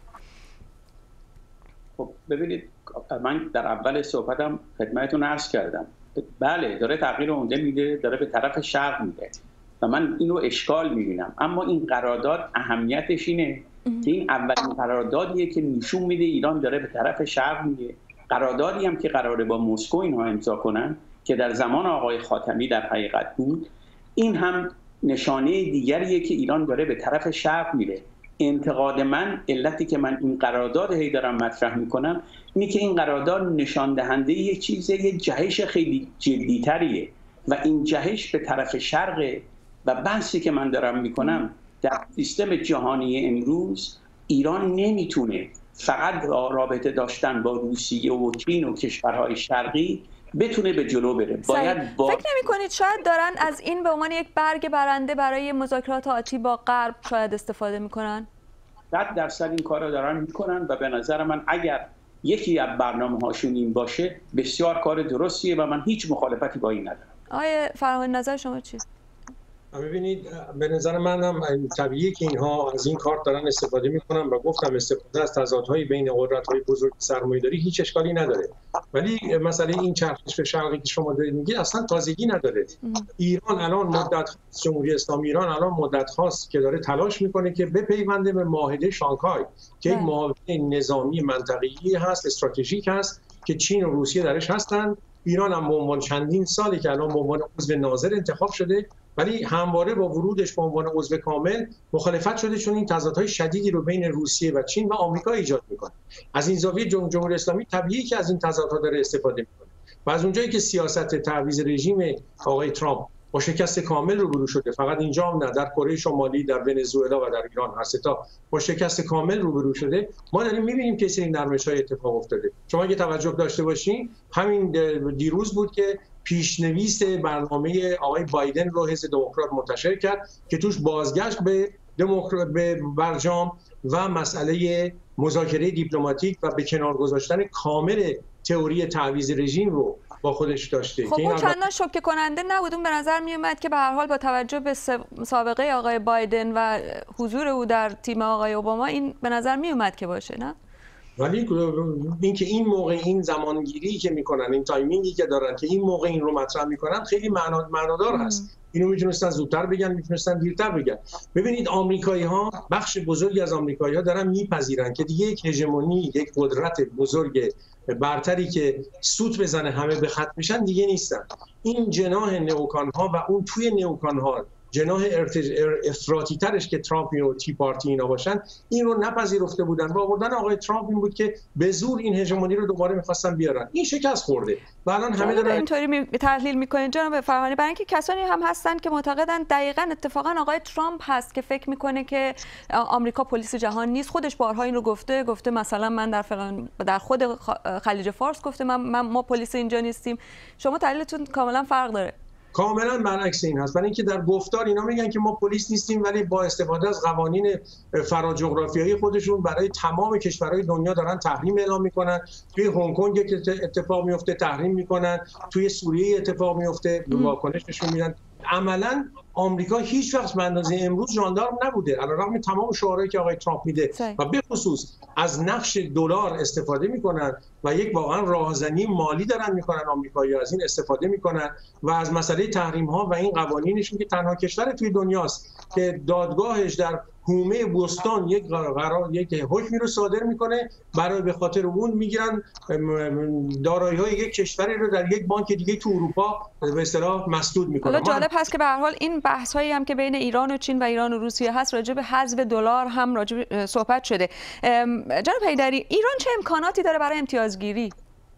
خب ببینید، من در اول صحبتم خدمتتون عرض کردم بله داره تغییر عمده میده، داره به طرف شرق میده و من اینو اشکال میبینم، اما این قرارداد اهمیتش اینه که این اولین قراردادیه که نشون میده ایران داره به طرف شرق میده. قراردادی هم که قراره با مسکو اینها امضا کنن که در زمان آقای خاتمی در حقیقت بود، این هم نشانه دیگریه که ایران داره به طرف شرق میره. انتقاد من، علتی که من این قرارداد هی دارم مطرح میکنم اینه که این قرارداد نشان دهنده یک چیزه، یک جهش خیلی جدیتریه و این جهش به طرف شرق و بحثی که من دارم میکنم در سیستم جهانی امروز ایران نمیتونه فقط رابطه داشتن با روسیه و چین و کشورهای شرقی بتونه به جلو بره. باید با... فکر نمی کنید شاید دارن از این به عنوان یک برگ برنده برای مذاکرات آتی با غرب شاید استفاده میکنن؟ صد درصد این کار رو دارن میکنن و به نظر من اگر یکی از برنامه هاشون این باشه بسیار کار درستیه و من هیچ مخالفتی با این ندارم. آقای فرهانی نظر شما چیست؟ ببینید، به نظر من هم طبیعیه که اینها از این کارت دارن استفاده میکنن و گفتم استفاده از تضادهای بین قدرت‌های بزرگ سرمایه‌داری هیچ اشکالی نداره، ولی مسئله این چرخش به شرقی که شما دارید میگید اصلا تازگی نداره. ایران الان مدت جمهوری اسلامی ایران الان مدت هاست که داره تلاش میکنه که بپیونده به معاهده شانگهای که یک معاهده نظامی منطقه‌ای هست، استراتژیک هست که چین و روسیه درش هستن. ایران هم به عنوان چندین سالی که الان به عنوان عضو ناظر انتخاب شده، ولی همواره با ورودش به عنوان عضو کامل مخالفت شده، چون این تضادهای شدیدی رو بین روسیه و چین و آمریکا ایجاد میکنه. از این زاویه جمهوری اسلامی طبیعی که از این تضادها داره استفاده میکنه و از اونجایی که سیاست تعویض رژیم آقای ترامپ با شکست کامل روبرو شده، فقط اینجا هم نه، در کره شمالی، در ونزوئلا و در ایران هر سه تا با شکست کامل روبرو شده، ما داریم می‌بینیم که سری نرمش‌های اتفاق افتاده. شما اگه توجه داشته باشین همین دیروز بود که پیشنویس برنامه آقای بایدن رو حزب دموکرات منتشر کرد که توش بازگشت به دموکرات به برجام و مسئله مذاکره دیپلماتیک و به کنار گذاشتن کامل تئوری تعویض رژیم رو با خودش داشته. خب اون چندان شوکه کننده نبود. اون به نظر می اومد که به هر حال با توجه به سابقه آقای بایدن و حضور او در تیم آقای اوباما این به نظر می اومد که باشه، نه؟ ولی اینکه این موقع این زمانگیری که میکنن، این تایمینگی که دارن که این موقع این رو مطرح میکنن خیلی معنادار هست. اینو میتونستن زودتر بگن، میتونستن دیرتر بگن. ببینید آمریکایی ها، بخش بزرگی از آمریکایی ها دارن میپذیرن که دیگه یک هژمونی، یک قدرت بزرگ برتری که سوت بزنه همه به خط میشن دیگه نیستن. این جناح نیوکان ها و اون توی نیوکان ها جناح افراطی ترش که ترامپ و تی پارتی اینا باشن، این رو نپذیرفته بودن و آوردن آقای ترامپ این بود که به زور این هژمونی رو دوباره می‌خواستن بیارن. این شکست خورده و الان همه دارن اینطوری می... تحلیل می‌کنن جناب فرهانی، برای اینکه کسانی هم هستن که معتقدن دقیقاً اتفاقا آقای ترامپ هست که فکر می‌کنه که آمریکا پلیس جهان نیست. خودش بارها این رو گفته گفته مثلا من در فلان در خود خلیج فارس گفته من, من ما پلیس اینجا نیستیم. شما تحلیلتون کاملا فرق داره. کاملا برعکس این هست. برای اینکه در گفتار اینا میگن که ما پلیس نیستیم، ولی با استفاده از قوانین فراجغرافیایی خودشون برای تمام کشورهای دنیا دارن تحریم اعلام میکنن. توی هنگ کنگ اتفاق میفته تحریم میکنن، توی سوریه اتفاق میفته واکنش نشون میدن. عملا آمریکا هیچ وقت به اندازه امروز ژاندارم نبوده، علیرغم تمام شعارهایی که آقای ترامپ میده و به خصوص از نقش دلار استفاده میکنن و یک واقعا راهزنی مالی دارن میکنن. آمریکایی‌ها از این استفاده میکنن و از مسئله تحریم ها و این قوانینشون که تنها کشور توی دنیاست که دادگاهش در حومه بوستون یک قرار یک حکمی رو صادر میکنه، برای به خاطر اون میگیرن دارایی‌های یک کشوری رو در یک بانک دیگه تو اروپا به اصطلاح مسدود میکنه. حالا جالب هست که به هر حال این بحث‌هایی هم که بین ایران و چین و ایران و روسیه هست راجع به حذف دلار هم راجع به صحبت شده. جناب حیدری، ایران چه امکاناتی داره برای امتیازگیری؟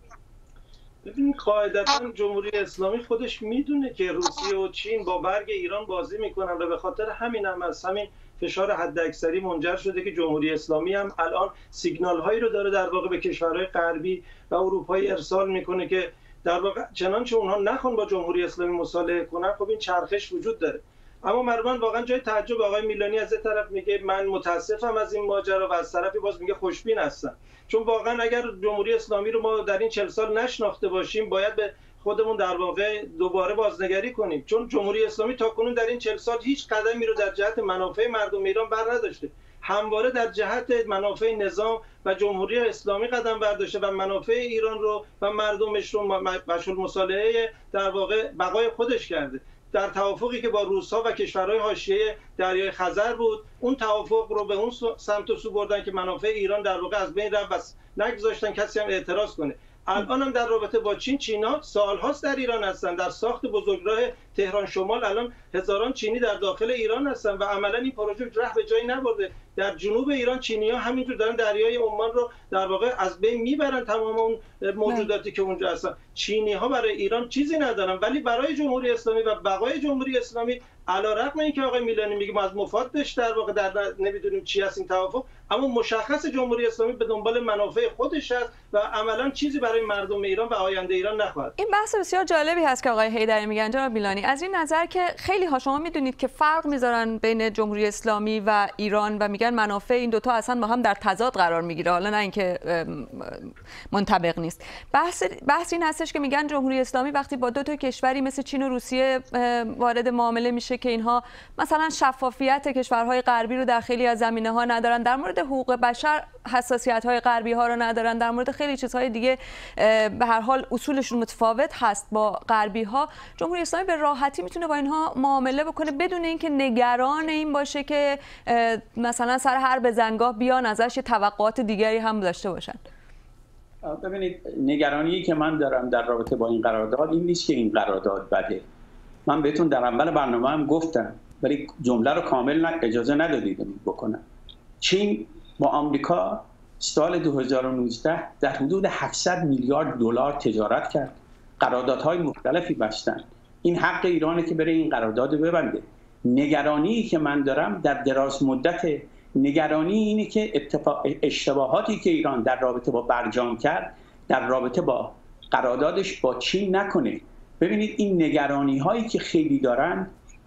ببین قاعدتا جمهوری اسلامی خودش میدونه که روسیه و چین با برگ ایران بازی میکنن و به خاطر همین هم از همین فشار حداکثری منجر شده که جمهوری اسلامی هم الان سیگنال هایی رو داره در واقع به کشورهای غربی و اروپایی ارسال میکنه که در واقع چنانچه اونها نخوان با جمهوری اسلامی مصالحه کنن، خب این چرخش وجود داره. اما من واقعا جای تعجب آقای میلانی از این طرف میگه من متاسفم از این ماجرا و از طرفی باز میگه خوشبین هستم. چون واقعا اگر جمهوری اسلامی رو ما در این چهل سال نشناخته باشیم باید به خودمون در واقع دوباره بازنگری کنیم، چون جمهوری اسلامی تاکنون در این چهل سال هیچ قدمی رو در جهت منافع مردم ایران بر نداشته، همواره در جهت منافع نظام و جمهوری اسلامی قدم برداشته و منافع ایران رو و مردمش رو مشغول مصالحه در واقع بقای خودش کرده. در توافقی که با روس‌ها و کشورهای حاشیه دریای خزر بود، اون توافق رو به اون سمت و سو بردن که منافع ایران در واقع از بین رفت و نگذاشتن کسی هم اعتراض کنه. الان هم در رابطه با چین، چینا سالهاست در ایران هستن، در ساخت بزرگراه تهران شمال الان هزاران چینی در داخل ایران هستن و عملا این پروژه راه به جایی نبرده. در جنوب ایران چینی‌ها همینجور دارن دریای عمان رو در واقع از بین میبرن، تمام اون موجوداتی که اونجا هستن. چینی‌ها برای ایران چیزی ندارن، ولی برای جمهوری اسلامی و بقای جمهوری اسلامی علیرغم اینکه آقای میلانی میگه ما از مفادش در واقع در نمیدونیم چی هست این توافق، اما مشخص جمهوری اسلامی به دنبال منافع خودش است و عملا چیزی برای مردم ایران و آینده ایران نخواهد. این بحث بسیار جالبی هست که آقای حیدری میگن جناب میلانی، از این نظر که خیلی ها شما میدونید که فرق میذارن بین جمهوری اسلامی و ایران و میگن منافع این دوتا اصلا با هم در تضاد قرار میگیره، حالا نه اینکه منطبق نیست. بحث بحث این هستش که میگن جمهوری اسلامی وقتی با دو تا کشوری مثل چین و روسیه وارد معامله میشه که اینها مثلا شفافیت کشورهای غربی رو در خیلی از زمینه‌ها ندارن، در مورد حقوق بشر حساسیت‌های غربی ها رو ندارن، در مورد خیلی چیزهای دیگه به هر حال اصولشون متفاوت هست با غربی ها، جمهوری اسلامی به راحتی میتونه با اینها معامله بکنه بدون اینکه نگران این باشه که مثلا سر هر بزنگاه بیان ازش توقعات دیگری هم داشته باشن. ببینید، نگرانی که من دارم در رابطه با این قرارداد این نیست که این قرارداد بده. من بهتون در اول برنامه هم گفتم، ولی جمله رو کامل اجازه ندادید بکنم. چین با آمریکا سال دو هزار و نوزده در حدود هفتصد میلیارد دلار تجارت کرد، قراردادهای مختلفی بستن. این حق ایرانه که بره این قرارداد ببنده. نگرانی که من دارم در دراز مدت، نگرانی اینه که اتفاق اشتباهاتی که ایران در رابطه با برجام کرد در رابطه با قراردادش با چین نکنه. ببینید این نگرانی هایی که خیلی دارن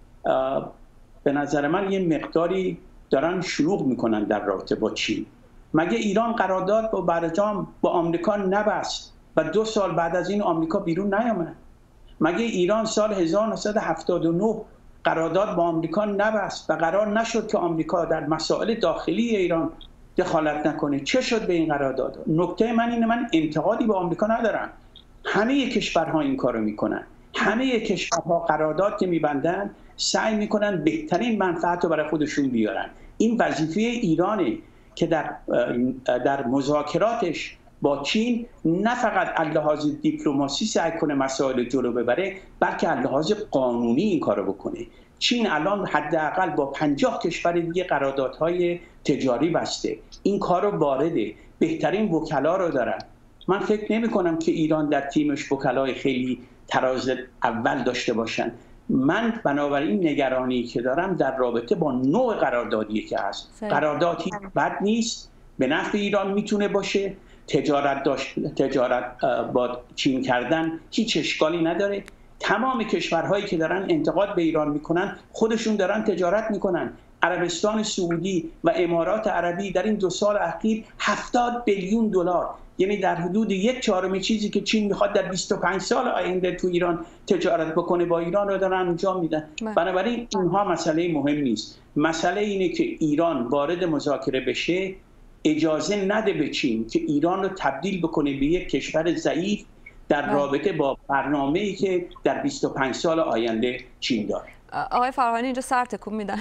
به نظر من یه مقداری دارن شلوغ میکنن در رابطه با چین. مگه ایران قرارداد با برجام با آمریکا نبست و دو سال بعد از این آمریکا بیرون نیامد؟ مگه ایران سال هزار و نهصد و هفتاد و نه قرارداد با آمریکا نبست و قرار نشد که آمریکا در مسائل داخلی ایران دخالت نکنه؟ چه شد به این قرارداد؟ نکته من اینه، من انتقادی به آمریکا ندارم، همه کشورها این کارو میکنن. همه کشورها قرارداد که میبندن سعی میکنن بهترین منفعت رو برای خودشون بیارن. این وظیفه ایرانه که در در مذاکراتش با چین نه فقط از لحاظ دیپلماسی سعی کنه مسائل جلو ببره، بلکه از لحاظ قانونی این کارو بکنه. چین الان حداقل با پنجاه کشور دیگه قراردادهای تجاری بسته، این کارو وارده، بهترین وکلا رو دارن. من فکر نمی کنم که ایران در تیمش وکلای خیلی تراز اول داشته باشن. من بنابراین نگرانی که دارم در رابطه با نوع قراردادی که هست. قراردادی بد نیست، به نفع ایران میتونه باشه، تجارت داشت تجارت با چین کردن هیچ اشکالی نداره. تمام کشورهایی که دارن انتقاد به ایران میکنن خودشون دارن تجارت میکنن. عربستان سعودی و امارات عربی در این دو سال اخیر هفتاد بیلیون دلار، یعنی در حدود یک چهارم چیزی که چین میخواد در بیست و پنج سال آینده تو ایران تجارت بکنه با ایران رو دارن انجام میدن. بنابراین اینها مسئله مهم نیست. مسئله اینه که ایران وارد مذاکره بشه، اجازه نده به چین که ایران رو تبدیل بکنه به یک کشور ضعیف در رابطه با برنامه‌ای که در بیست و پنج سال آینده چین داره. آقای فرهانی اینجا سر تکون میدن.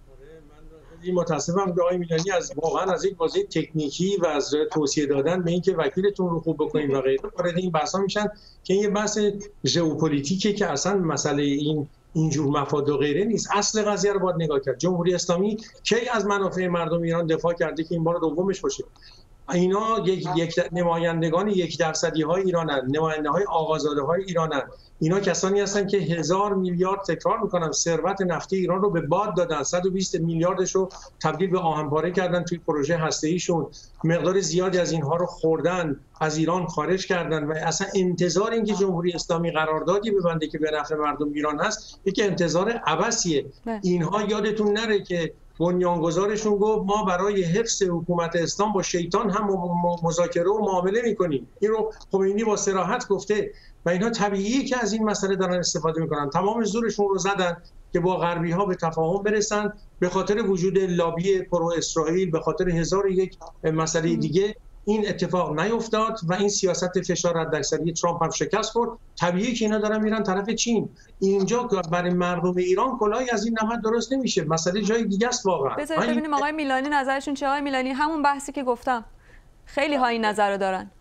این متاسفم که آقای میلانی از واقعا از یک بازی تکنیکی و از توصیه دادن به اینکه وکیلتون رو خوب بکنید و غیره وارد این بحثا میشن که این یه بحث ژئوپلیتیکه که اصلا مسئله این اینجور مفاد و غیره نیست. اصل قضیه رو باید نگاه کرد. جمهوری اسلامی کی از منافع مردم ایران دفاع کرده که این بار دومش باشه؟ اینا یک, یک نمایندگان یک درصدی های ایرانن، نماینده های آقازاده های ایرانن. اینا کسانی هستن که هزار میلیارد، تکرار میکنم، ثروت نفتی ایران رو به باد دادن، صد و بیست میلیاردش رو تبدیل به آهن‌پاره کردن توی پروژه هسته‌ایشون، مقدار زیادی از اینها رو خوردن، از ایران خارج کردن و اصلا انتظار اینکه جمهوری اسلامی قراردادی ببنده که به نفع مردم ایران هست، یک انتظار عبثیه. اینها یادتون نره که بنیانگذارشون گفت ما برای حفظ حکومت اسلام با شیطان هم مذاکره و معامله میکنیم. این رو خمینی با صراحت گفته و اینها طبیعیه که از این مسئله دارن استفاده میکنن. تمام زورشون رو زدن که با غربی ها به تفاهم برسن، به خاطر وجود لابی پرو اسرائیل، به خاطر هزار و یک مسئله دیگه این اتفاق نیفتاد و این سیاست فشار حداکثری ترامپ هم شکست خورد. طبیعیه که اینا دارن میرن طرف چین. اینجا برای مردم ایران کلاهی از این نمد درست نمیشه. مسئله جای دیگه است واقعا. بذارید ببینیم آقای میلانی نظرشون چیه. آقای میلانی، همون بحثی که گفتم، خیلی ها این نظر رو دارن.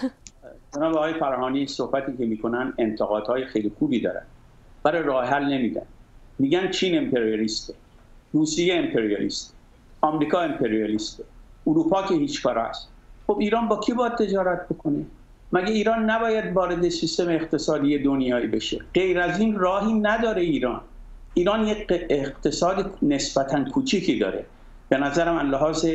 جناب آقای فرهانی صحبتی که میکنن انتقادهای خیلی خوبی دارن، برای راه حل نمیدن. میگن چین امپریالیسته، روسیه امپریالیسته، آمریکا امپریالیسته، اروپا که هیچ کار است. خب ایران با کی باید تجارت بکنه؟ مگه ایران نباید وارد سیستم اقتصادی دنیایی بشه؟ غیر از این راهی نداره ایران. ایران یک اقتصاد نسبتاً کوچیکی داره. به نظرم از لحاظ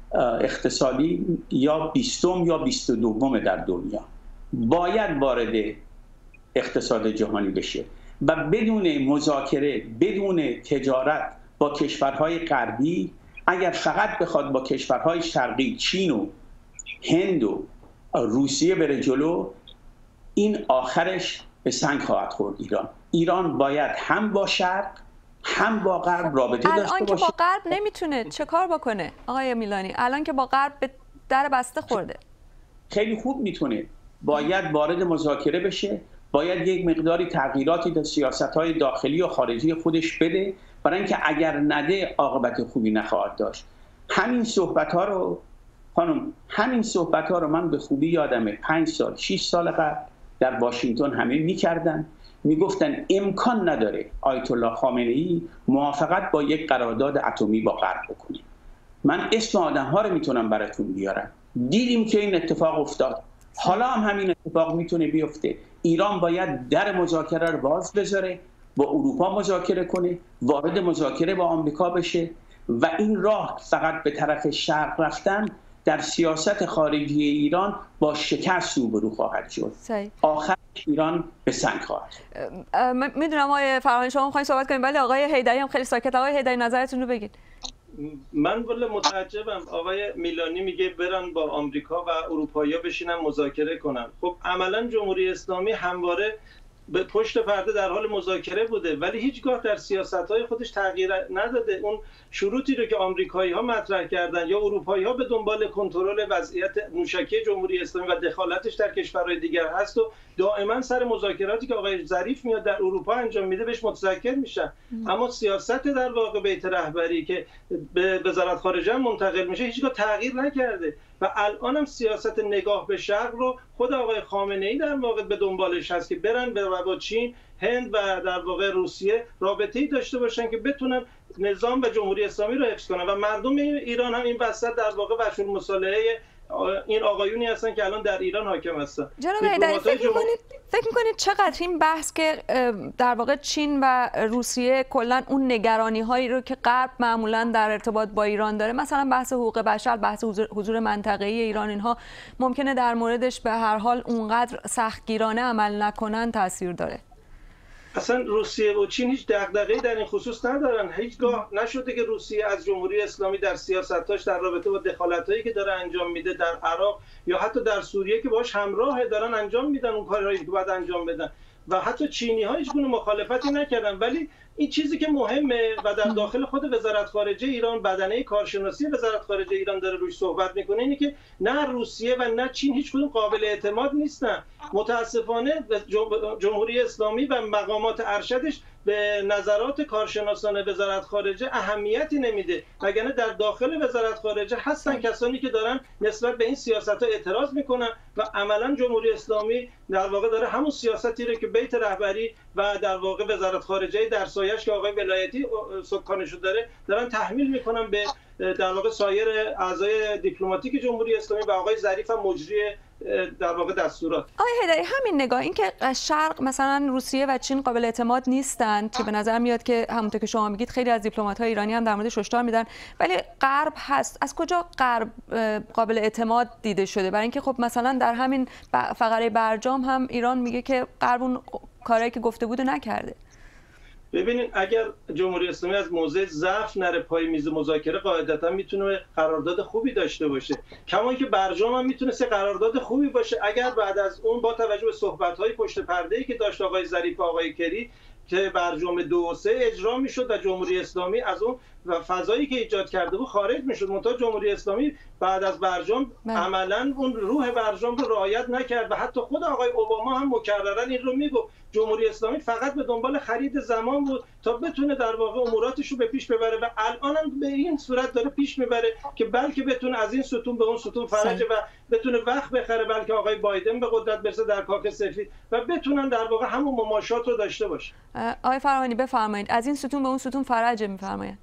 اقتصادی یا بیستم یا بیست و دوم در دنیا. باید وارد اقتصاد جهانی بشه و بدون مذاکره، بدون تجارت با کشورهای غربی، اگر فقط بخواد با کشورهای شرقی، چین و هند و روسیه بره جلو، این آخرش به سنگ خواهد خورد ایران. ایران باید هم با شرق هم با غرب رابطه داشته باشه. الان که با غرب نمیتونه چه کار بکنه آقای میلانی؟ الان که با غرب به در بسته خورده. خیلی خوب میتونه. باید وارد مذاکره بشه، باید یک مقداری تغییراتی در سیاست‌های داخلی و خارجی خودش بده، برای اینکه اگر نده عاقبت خوبی نخواهد داشت. همین صحبت‌ها رو خانم همین صحبت‌ها رو من به خوبی یادمه پنج سال شش سال قبل در واشنگتن همه می‌کردن، میگفتن امکان نداره آیت الله خامنه‌ای موافقت با یک قرارداد اتمی با غرب بکنه. من اسم آدم‌ها رو میتونم براتون بیارم. دیدیم که این اتفاق افتاد. حالا هم همین اتفاق میتونه بیفته. ایران باید در مذاکره رو باز بذاره، با اروپا مذاکره کنه، وارد مذاکره با آمریکا بشه و این راه فقط به طرف شرق رفتن در سیاست خارجی ایران با شکست روبرو خواهد شد. آخر ایران به سنگ خواهد. میدونم آقای فرهانی شما می‌خواید صحبت کنید، ولی آقای حیدری هم خیلی ساکت. آقای حیدری نظرتون رو بگید. من والا متعجبم. آقای میلانی میگه برن با آمریکا و اروپایی‌ها بشینن مذاکره کنن. خب عملاً جمهوری اسلامی همواره به پشت پرده در حال مذاکره بوده، ولی هیچگاه در سیاست‌های خودش تغییر نداده. اون شروطی رو که آمریکایی‌ها مطرح کردن یا اروپایی‌ها به دنبال کنترل وضعیت موشکی جمهوری اسلامی و دخالتش در کشورهای دیگر هست و دائما سر مذاکراتی که آقای ظریف میاد در اروپا انجام میده بهش متذکر میشن. اما سیاست در واقع بیت رهبری که به وزارت خارجه منتقل میشه هیچگاه تغییر نکرده و الان هم سیاست نگاه به شرق رو خود آقای خامنه‌ای در واقع به دنبالش هست که برن به با چین، هند و در واقع روسیه رابطه‌ای داشته باشن که بتونن نظام و جمهوری اسلامی رو حفظ کنن و مردم ایران هم این وسط در واقع وشور مصالحه این آقایونی هستن که الان در ایران حاکم هستن. جناب حیدری فکر می‌کنید فکر می‌کنید چقدر این بحث که در واقع چین و روسیه کلا اون نگرانی‌هایی رو که غرب معمولاً در ارتباط با ایران داره، مثلا بحث حقوق بشر، بحث حضور منطقه‌ای ایران، اینها ممکنه در موردش به هر حال اونقدر سختگیرانه عمل نکنن تاثیر داره؟ اصلا روسیه و چین هیچ دغدغه‌ای در این خصوص ندارن. هیچگاه نشده که روسیه از جمهوری اسلامی در سیاستاش در رابطه با دخالتایی که داره انجام میده در عراق یا حتی در سوریه که باش همراه دارن انجام میدن اون کارهایی که باید انجام بدن و حتی چینی‌ها هیچ گونه مخالفتی نکردن. ولی این چیزی که مهمه و در داخل خود وزارت خارجه ایران بدنه کارشناسی وزارت خارجه ایران داره روش صحبت میکنه اینه که نه روسیه و نه چین هیچ کدوم قابل اعتماد نیستن. متاسفانه جمهوری اسلامی و مقامات ارشدش به نظرات کارشناسان وزارت خارجه اهمیتی نمیده، وگرنه در داخل وزارت خارجه هستن کسانی که دارن نسبت به این سیاست‌ها اعتراض میکنن و عملاً جمهوری اسلامی در واقع داره همون سیاستی رو که بیت رهبری و در واقع وزارت خارجه در همسایه‌اش که آقای ولایتی سکانشو داره دارن تحمیل میکنن به در واقع سایر اعضای دیپلماتیک جمهوری اسلامی و آقای ظریف هم مجری در واقع دستورات. آقای حیدری، همین نگاه این که شرق مثلا روسیه و چین قابل اعتماد نیستند که به نظر میاد که همونطور که شما میگید خیلی از دیپلمات‌های ایرانی هم در موردش هشدار میدن، ولی غرب هست. از کجا غرب قابل اعتماد دیده شده؟ برای اینکه خب مثلا در همین فقره برجام هم ایران میگه که غرب اون کاری که گفته بود نکرده. ببینید اگر جمهوری اسلامی از موضع ضعف نره پای میز مذاکره قاعدتا میتونه قرارداد خوبی داشته باشه، کما اینکه برجام هم میتونه سه قرارداد خوبی باشه اگر بعد از اون با توجه به صحبت‌های پشت پرده‌ای که داشت آقای ظریف و آقای کری که برجام دو و سه اجرا میشد و جمهوری اسلامی از اون و فضایی که ایجاد کرده بود خارج میشد. منتها جمهوری اسلامی بعد از برجام عملاً اون روح برجام رو رعایت نکرد و حتی خود آقای اوباما هم مکرراً این رو میگفت جمهوری اسلامی فقط به دنبال خرید زمان بود تا بتونه در واقع اموراتش رو به پیش ببره و الان هم به این صورت داره پیش میبره که بلکه بتونه از این ستون به اون ستون فرجه و بتونه وقت بخره، بلکه آقای بایدن به قدرت برسه در کاخ سفید و بتونن در واقع همون مماشات رو داشته باشه. آقای فرمانی بفرمایید، از این ستون به اون ستون فرجه میفرمایید.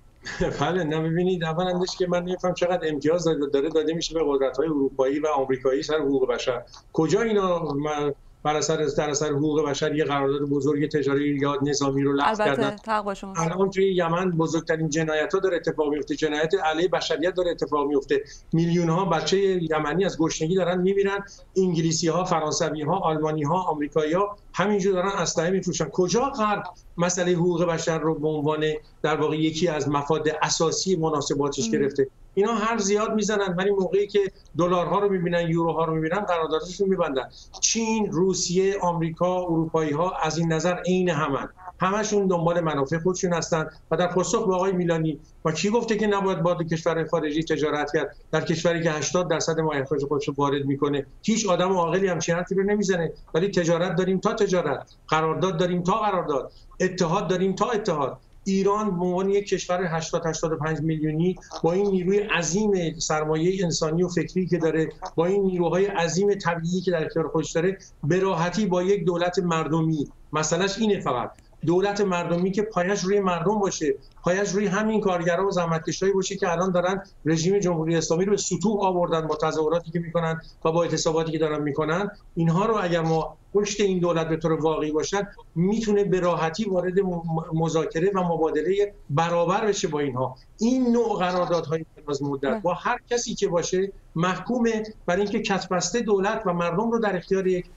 بله، نه ببینید اولندش که من نمیفهم چقدر امتیاز داره داده میشه به قدرت‌های اروپایی و آمریکایی سر حقوق بشر. کجا اینا بر اثر در اثر حقوق بشر یه قرارداد بزرگ تجاری یا نظامی رو لغو کردن؟ الان توی یمن بزرگترین جنایت‌ها داره اتفاق میفته، جنایت علیه بشریت داره اتفاق میفته. میلیون‌ها بچه یمنی از گشنگی دارن میمیرن. انگلیسی‌ها، فرانسوی‌ها، آلمانی‌ها، آمریکایی‌ها همینجور دارن اسلحه میفروشن. کجا غرب مسئله حقوق بشر رو به عنوان در واقع یکی از مفاد اساسی مناسباتش گرفته؟ اینا هر زیاد میزنن ولی موقعی که دلارها رو میبینن، یوروها رو میبینن، قراردادشون میبندن. چین، روسیه، آمریکا، اروپایی ها از این نظر عین همن. همشون دنبال منافع خودشون هستن و در پاسخ به آقای میلانی و کی گفته که نباید با کشور خارجی تجارت کرد در کشوری که هشتاد درصد مایحتاج خودش رو وارد میکنه؟ هیچ آدم عاقلی همچین حرفی رو نمیزنه. ولی تجارت داریم تا تجارت، قرارداد داریم تا قرارداد، اتحاد داریم تا اتحاد. ایران به عنوان یک کشور هشتاد هشتاد و پنج میلیونی با این نیروی عظیم سرمایه انسانی و فکری که داره، با این نیروهای عظیم طبیعی که در اختیار خودش داره، به راحتی با یک دولت مردمی، مسئلهش اینه فقط دولت مردمی که پایش روی مردم باشه، پایش روی همین کارگرها و زحمتکشایی باشه که الان دارن رژیم جمهوری اسلامی رو به سطوح آوردن با تظاهراتی که میکنن و با اعتصاباتی که دارن میکنن. اینها رو اگر ما پشت این دولت به طور واقعی باشد میتونه به راحتی وارد مذاکره و مبادله برابر بشه با اینها. این نوع قراردادهای دراز مدت با هر کسی که باشه محکومه برای اینکه کت‌بسته دولت و مردم رو در اختیار یک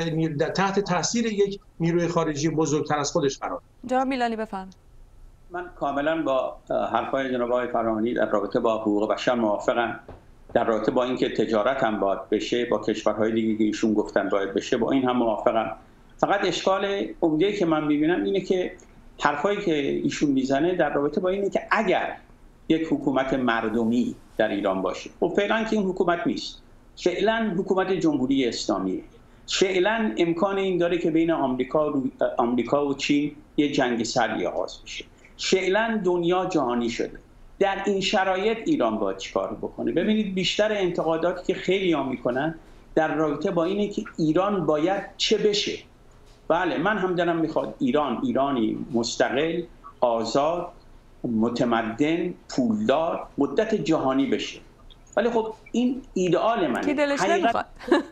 تحت تاثیر یک نیروی خارجی بزرگتر از خودش قرار. جناب میلانی بفرمایید. من کاملا با حرفای جناب آقای فرهانی در رابطه با حقوق بشر موافقم. در رابطه با اینکه تجارت هم باید بشه با کشورهای دیگه که ایشون گفتن باید بشه، با این هم موافقم. فقط اشکال عمده‌ای که من می‌بینم اینه که حرفایی که ایشون میزنه در رابطه با اینه که اگر یک حکومت مردمی در ایران باشه، خب فعلا که این حکومت نیست، فعلا حکومت جمهوری اسلامیه، فعلا امکان این داره که بین آمریکا و آمریکا و چین یه جنگ سردی آغاز بشه، فعلا دنیا جهانی شده. در این شرایط ایران باید چیکار بکنه؟ ببینید بیشتر انتقاداتی که خیلی ها میکنن در رابطه با اینه که ایران باید چه بشه. بله، من هم دلم میخواد ایران ایرانی مستقل، آزاد، متمدن، پولدار، مدت جهانی بشه. ولی خب این ایدئال منه. کی دلش نمیخواد؟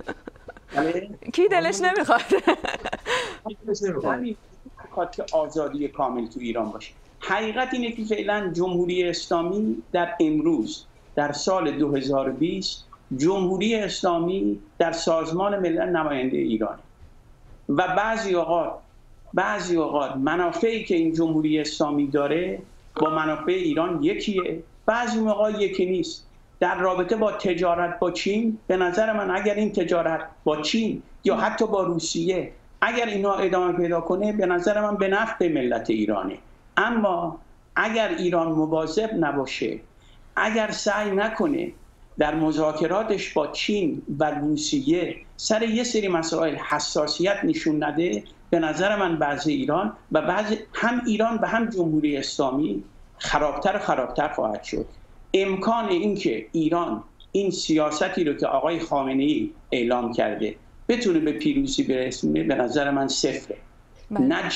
کی دلش نمیخواد؟ کی دلش نمیخواد که آزادی کامل تو ایران باشه. حقیقت اینه که فعلا جمهوری اسلامی در امروز در سال دو هزار و بیست جمهوری اسلامی در سازمان ملل نماینده ایرانه و بعضی اوقات بعضی اوقات منافعی که این جمهوری اسلامی داره با منافع ایران یکیه، بعضی موقع یکی نیست. در رابطه با تجارت با چین به نظر من اگر این تجارت با چین یا حتی با روسیه اگر اینا ادامه پیدا کنه به نظر من به نفع ملت ایرانه. اما اگر ایران مواظب نباشه، اگر سعی نکنه در مذاکراتش با چین و روسیه سر یه سری مسائل حساسیت نشون نده، به نظر من بعضی ایران و بعضی هم ایران و هم جمهوری اسلامی خرابتر و خرابتر خواهد شد. امکان اینکه ایران این سیاستی رو که آقای خامنه‌ای اعلام کرده بتونه به پیروزی برسونه به نظر من صفره. نه جنگ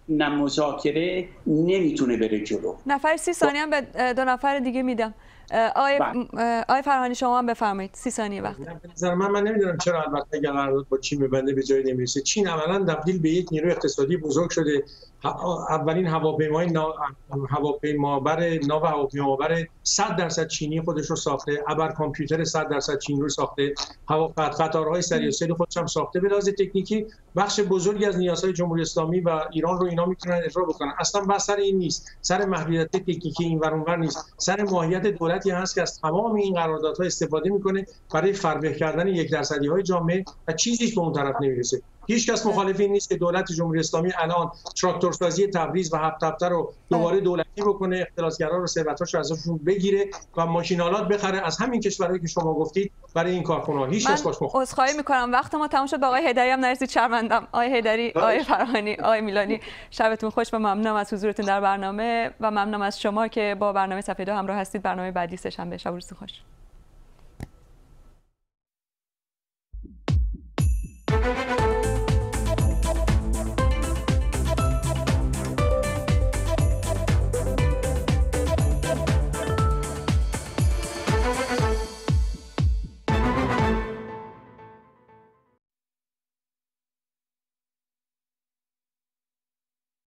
نه مذاکره نمیتونه بره جلو. نفر سی ثانیه هم به دو نفر دیگه میدم. آقای آقای فرهانی شما هم بفرمایید، سی ثانیه وقت. به نظر من من نمیدونم چرا البته اگر قرارداد با چین ببنده به جای نمیرسه. چین عملاً تبدیل به یک نیروی اقتصادی بزرگ شده. اولین هواپیمای نا... هواپیمابر ناو هواپیمابر صد درصد چینی خودش رو ساخته، ابر کامپیوتر صد درصد چینی رو ساخته، هوا قطارهای سریع خودش هم ساخته. به لحاظ تکنیکی بخش بزرگی از نیازهای جمهوری اسلامی و ایران رو اینا میتونن اجرا بکنن. اصلا بحث سر این نیست، سر محدودیت تکنیکی این ور اون ور نیست، سر ماهیت دولتی هست که از تمام این قراردادها استفاده میکنه برای فربه کردن یک درصدی های جامعه و چیزی به اون طرف نمیرسه. هیچ کس مخالف این نیست که دولت جمهوری اسلامی الان تراکتورسازی تبریز و هفت هفته رو دوباره دولتی بکنه، اختلاسگرا رو ثروتاشو ازشون بگیره و ماشین‌آلات بخره از همین کشورهایی که شما گفتید برای این کارخونه‌ها. هیچ کس باش مخالف. عذرخواهی می‌کنم وقت ما تموم شد. با آقای حیدری هم نرسید، شرمندم. آقای حیدری، آقای فرهانی، آقای میلانی، شبتون خوش و ممنونم از حضورتون در برنامه و ممنونم از شما که با برنامه صفحه دو همراه هستید. برنامه بعدی سه‌شنبه. شب و روزتون خوش.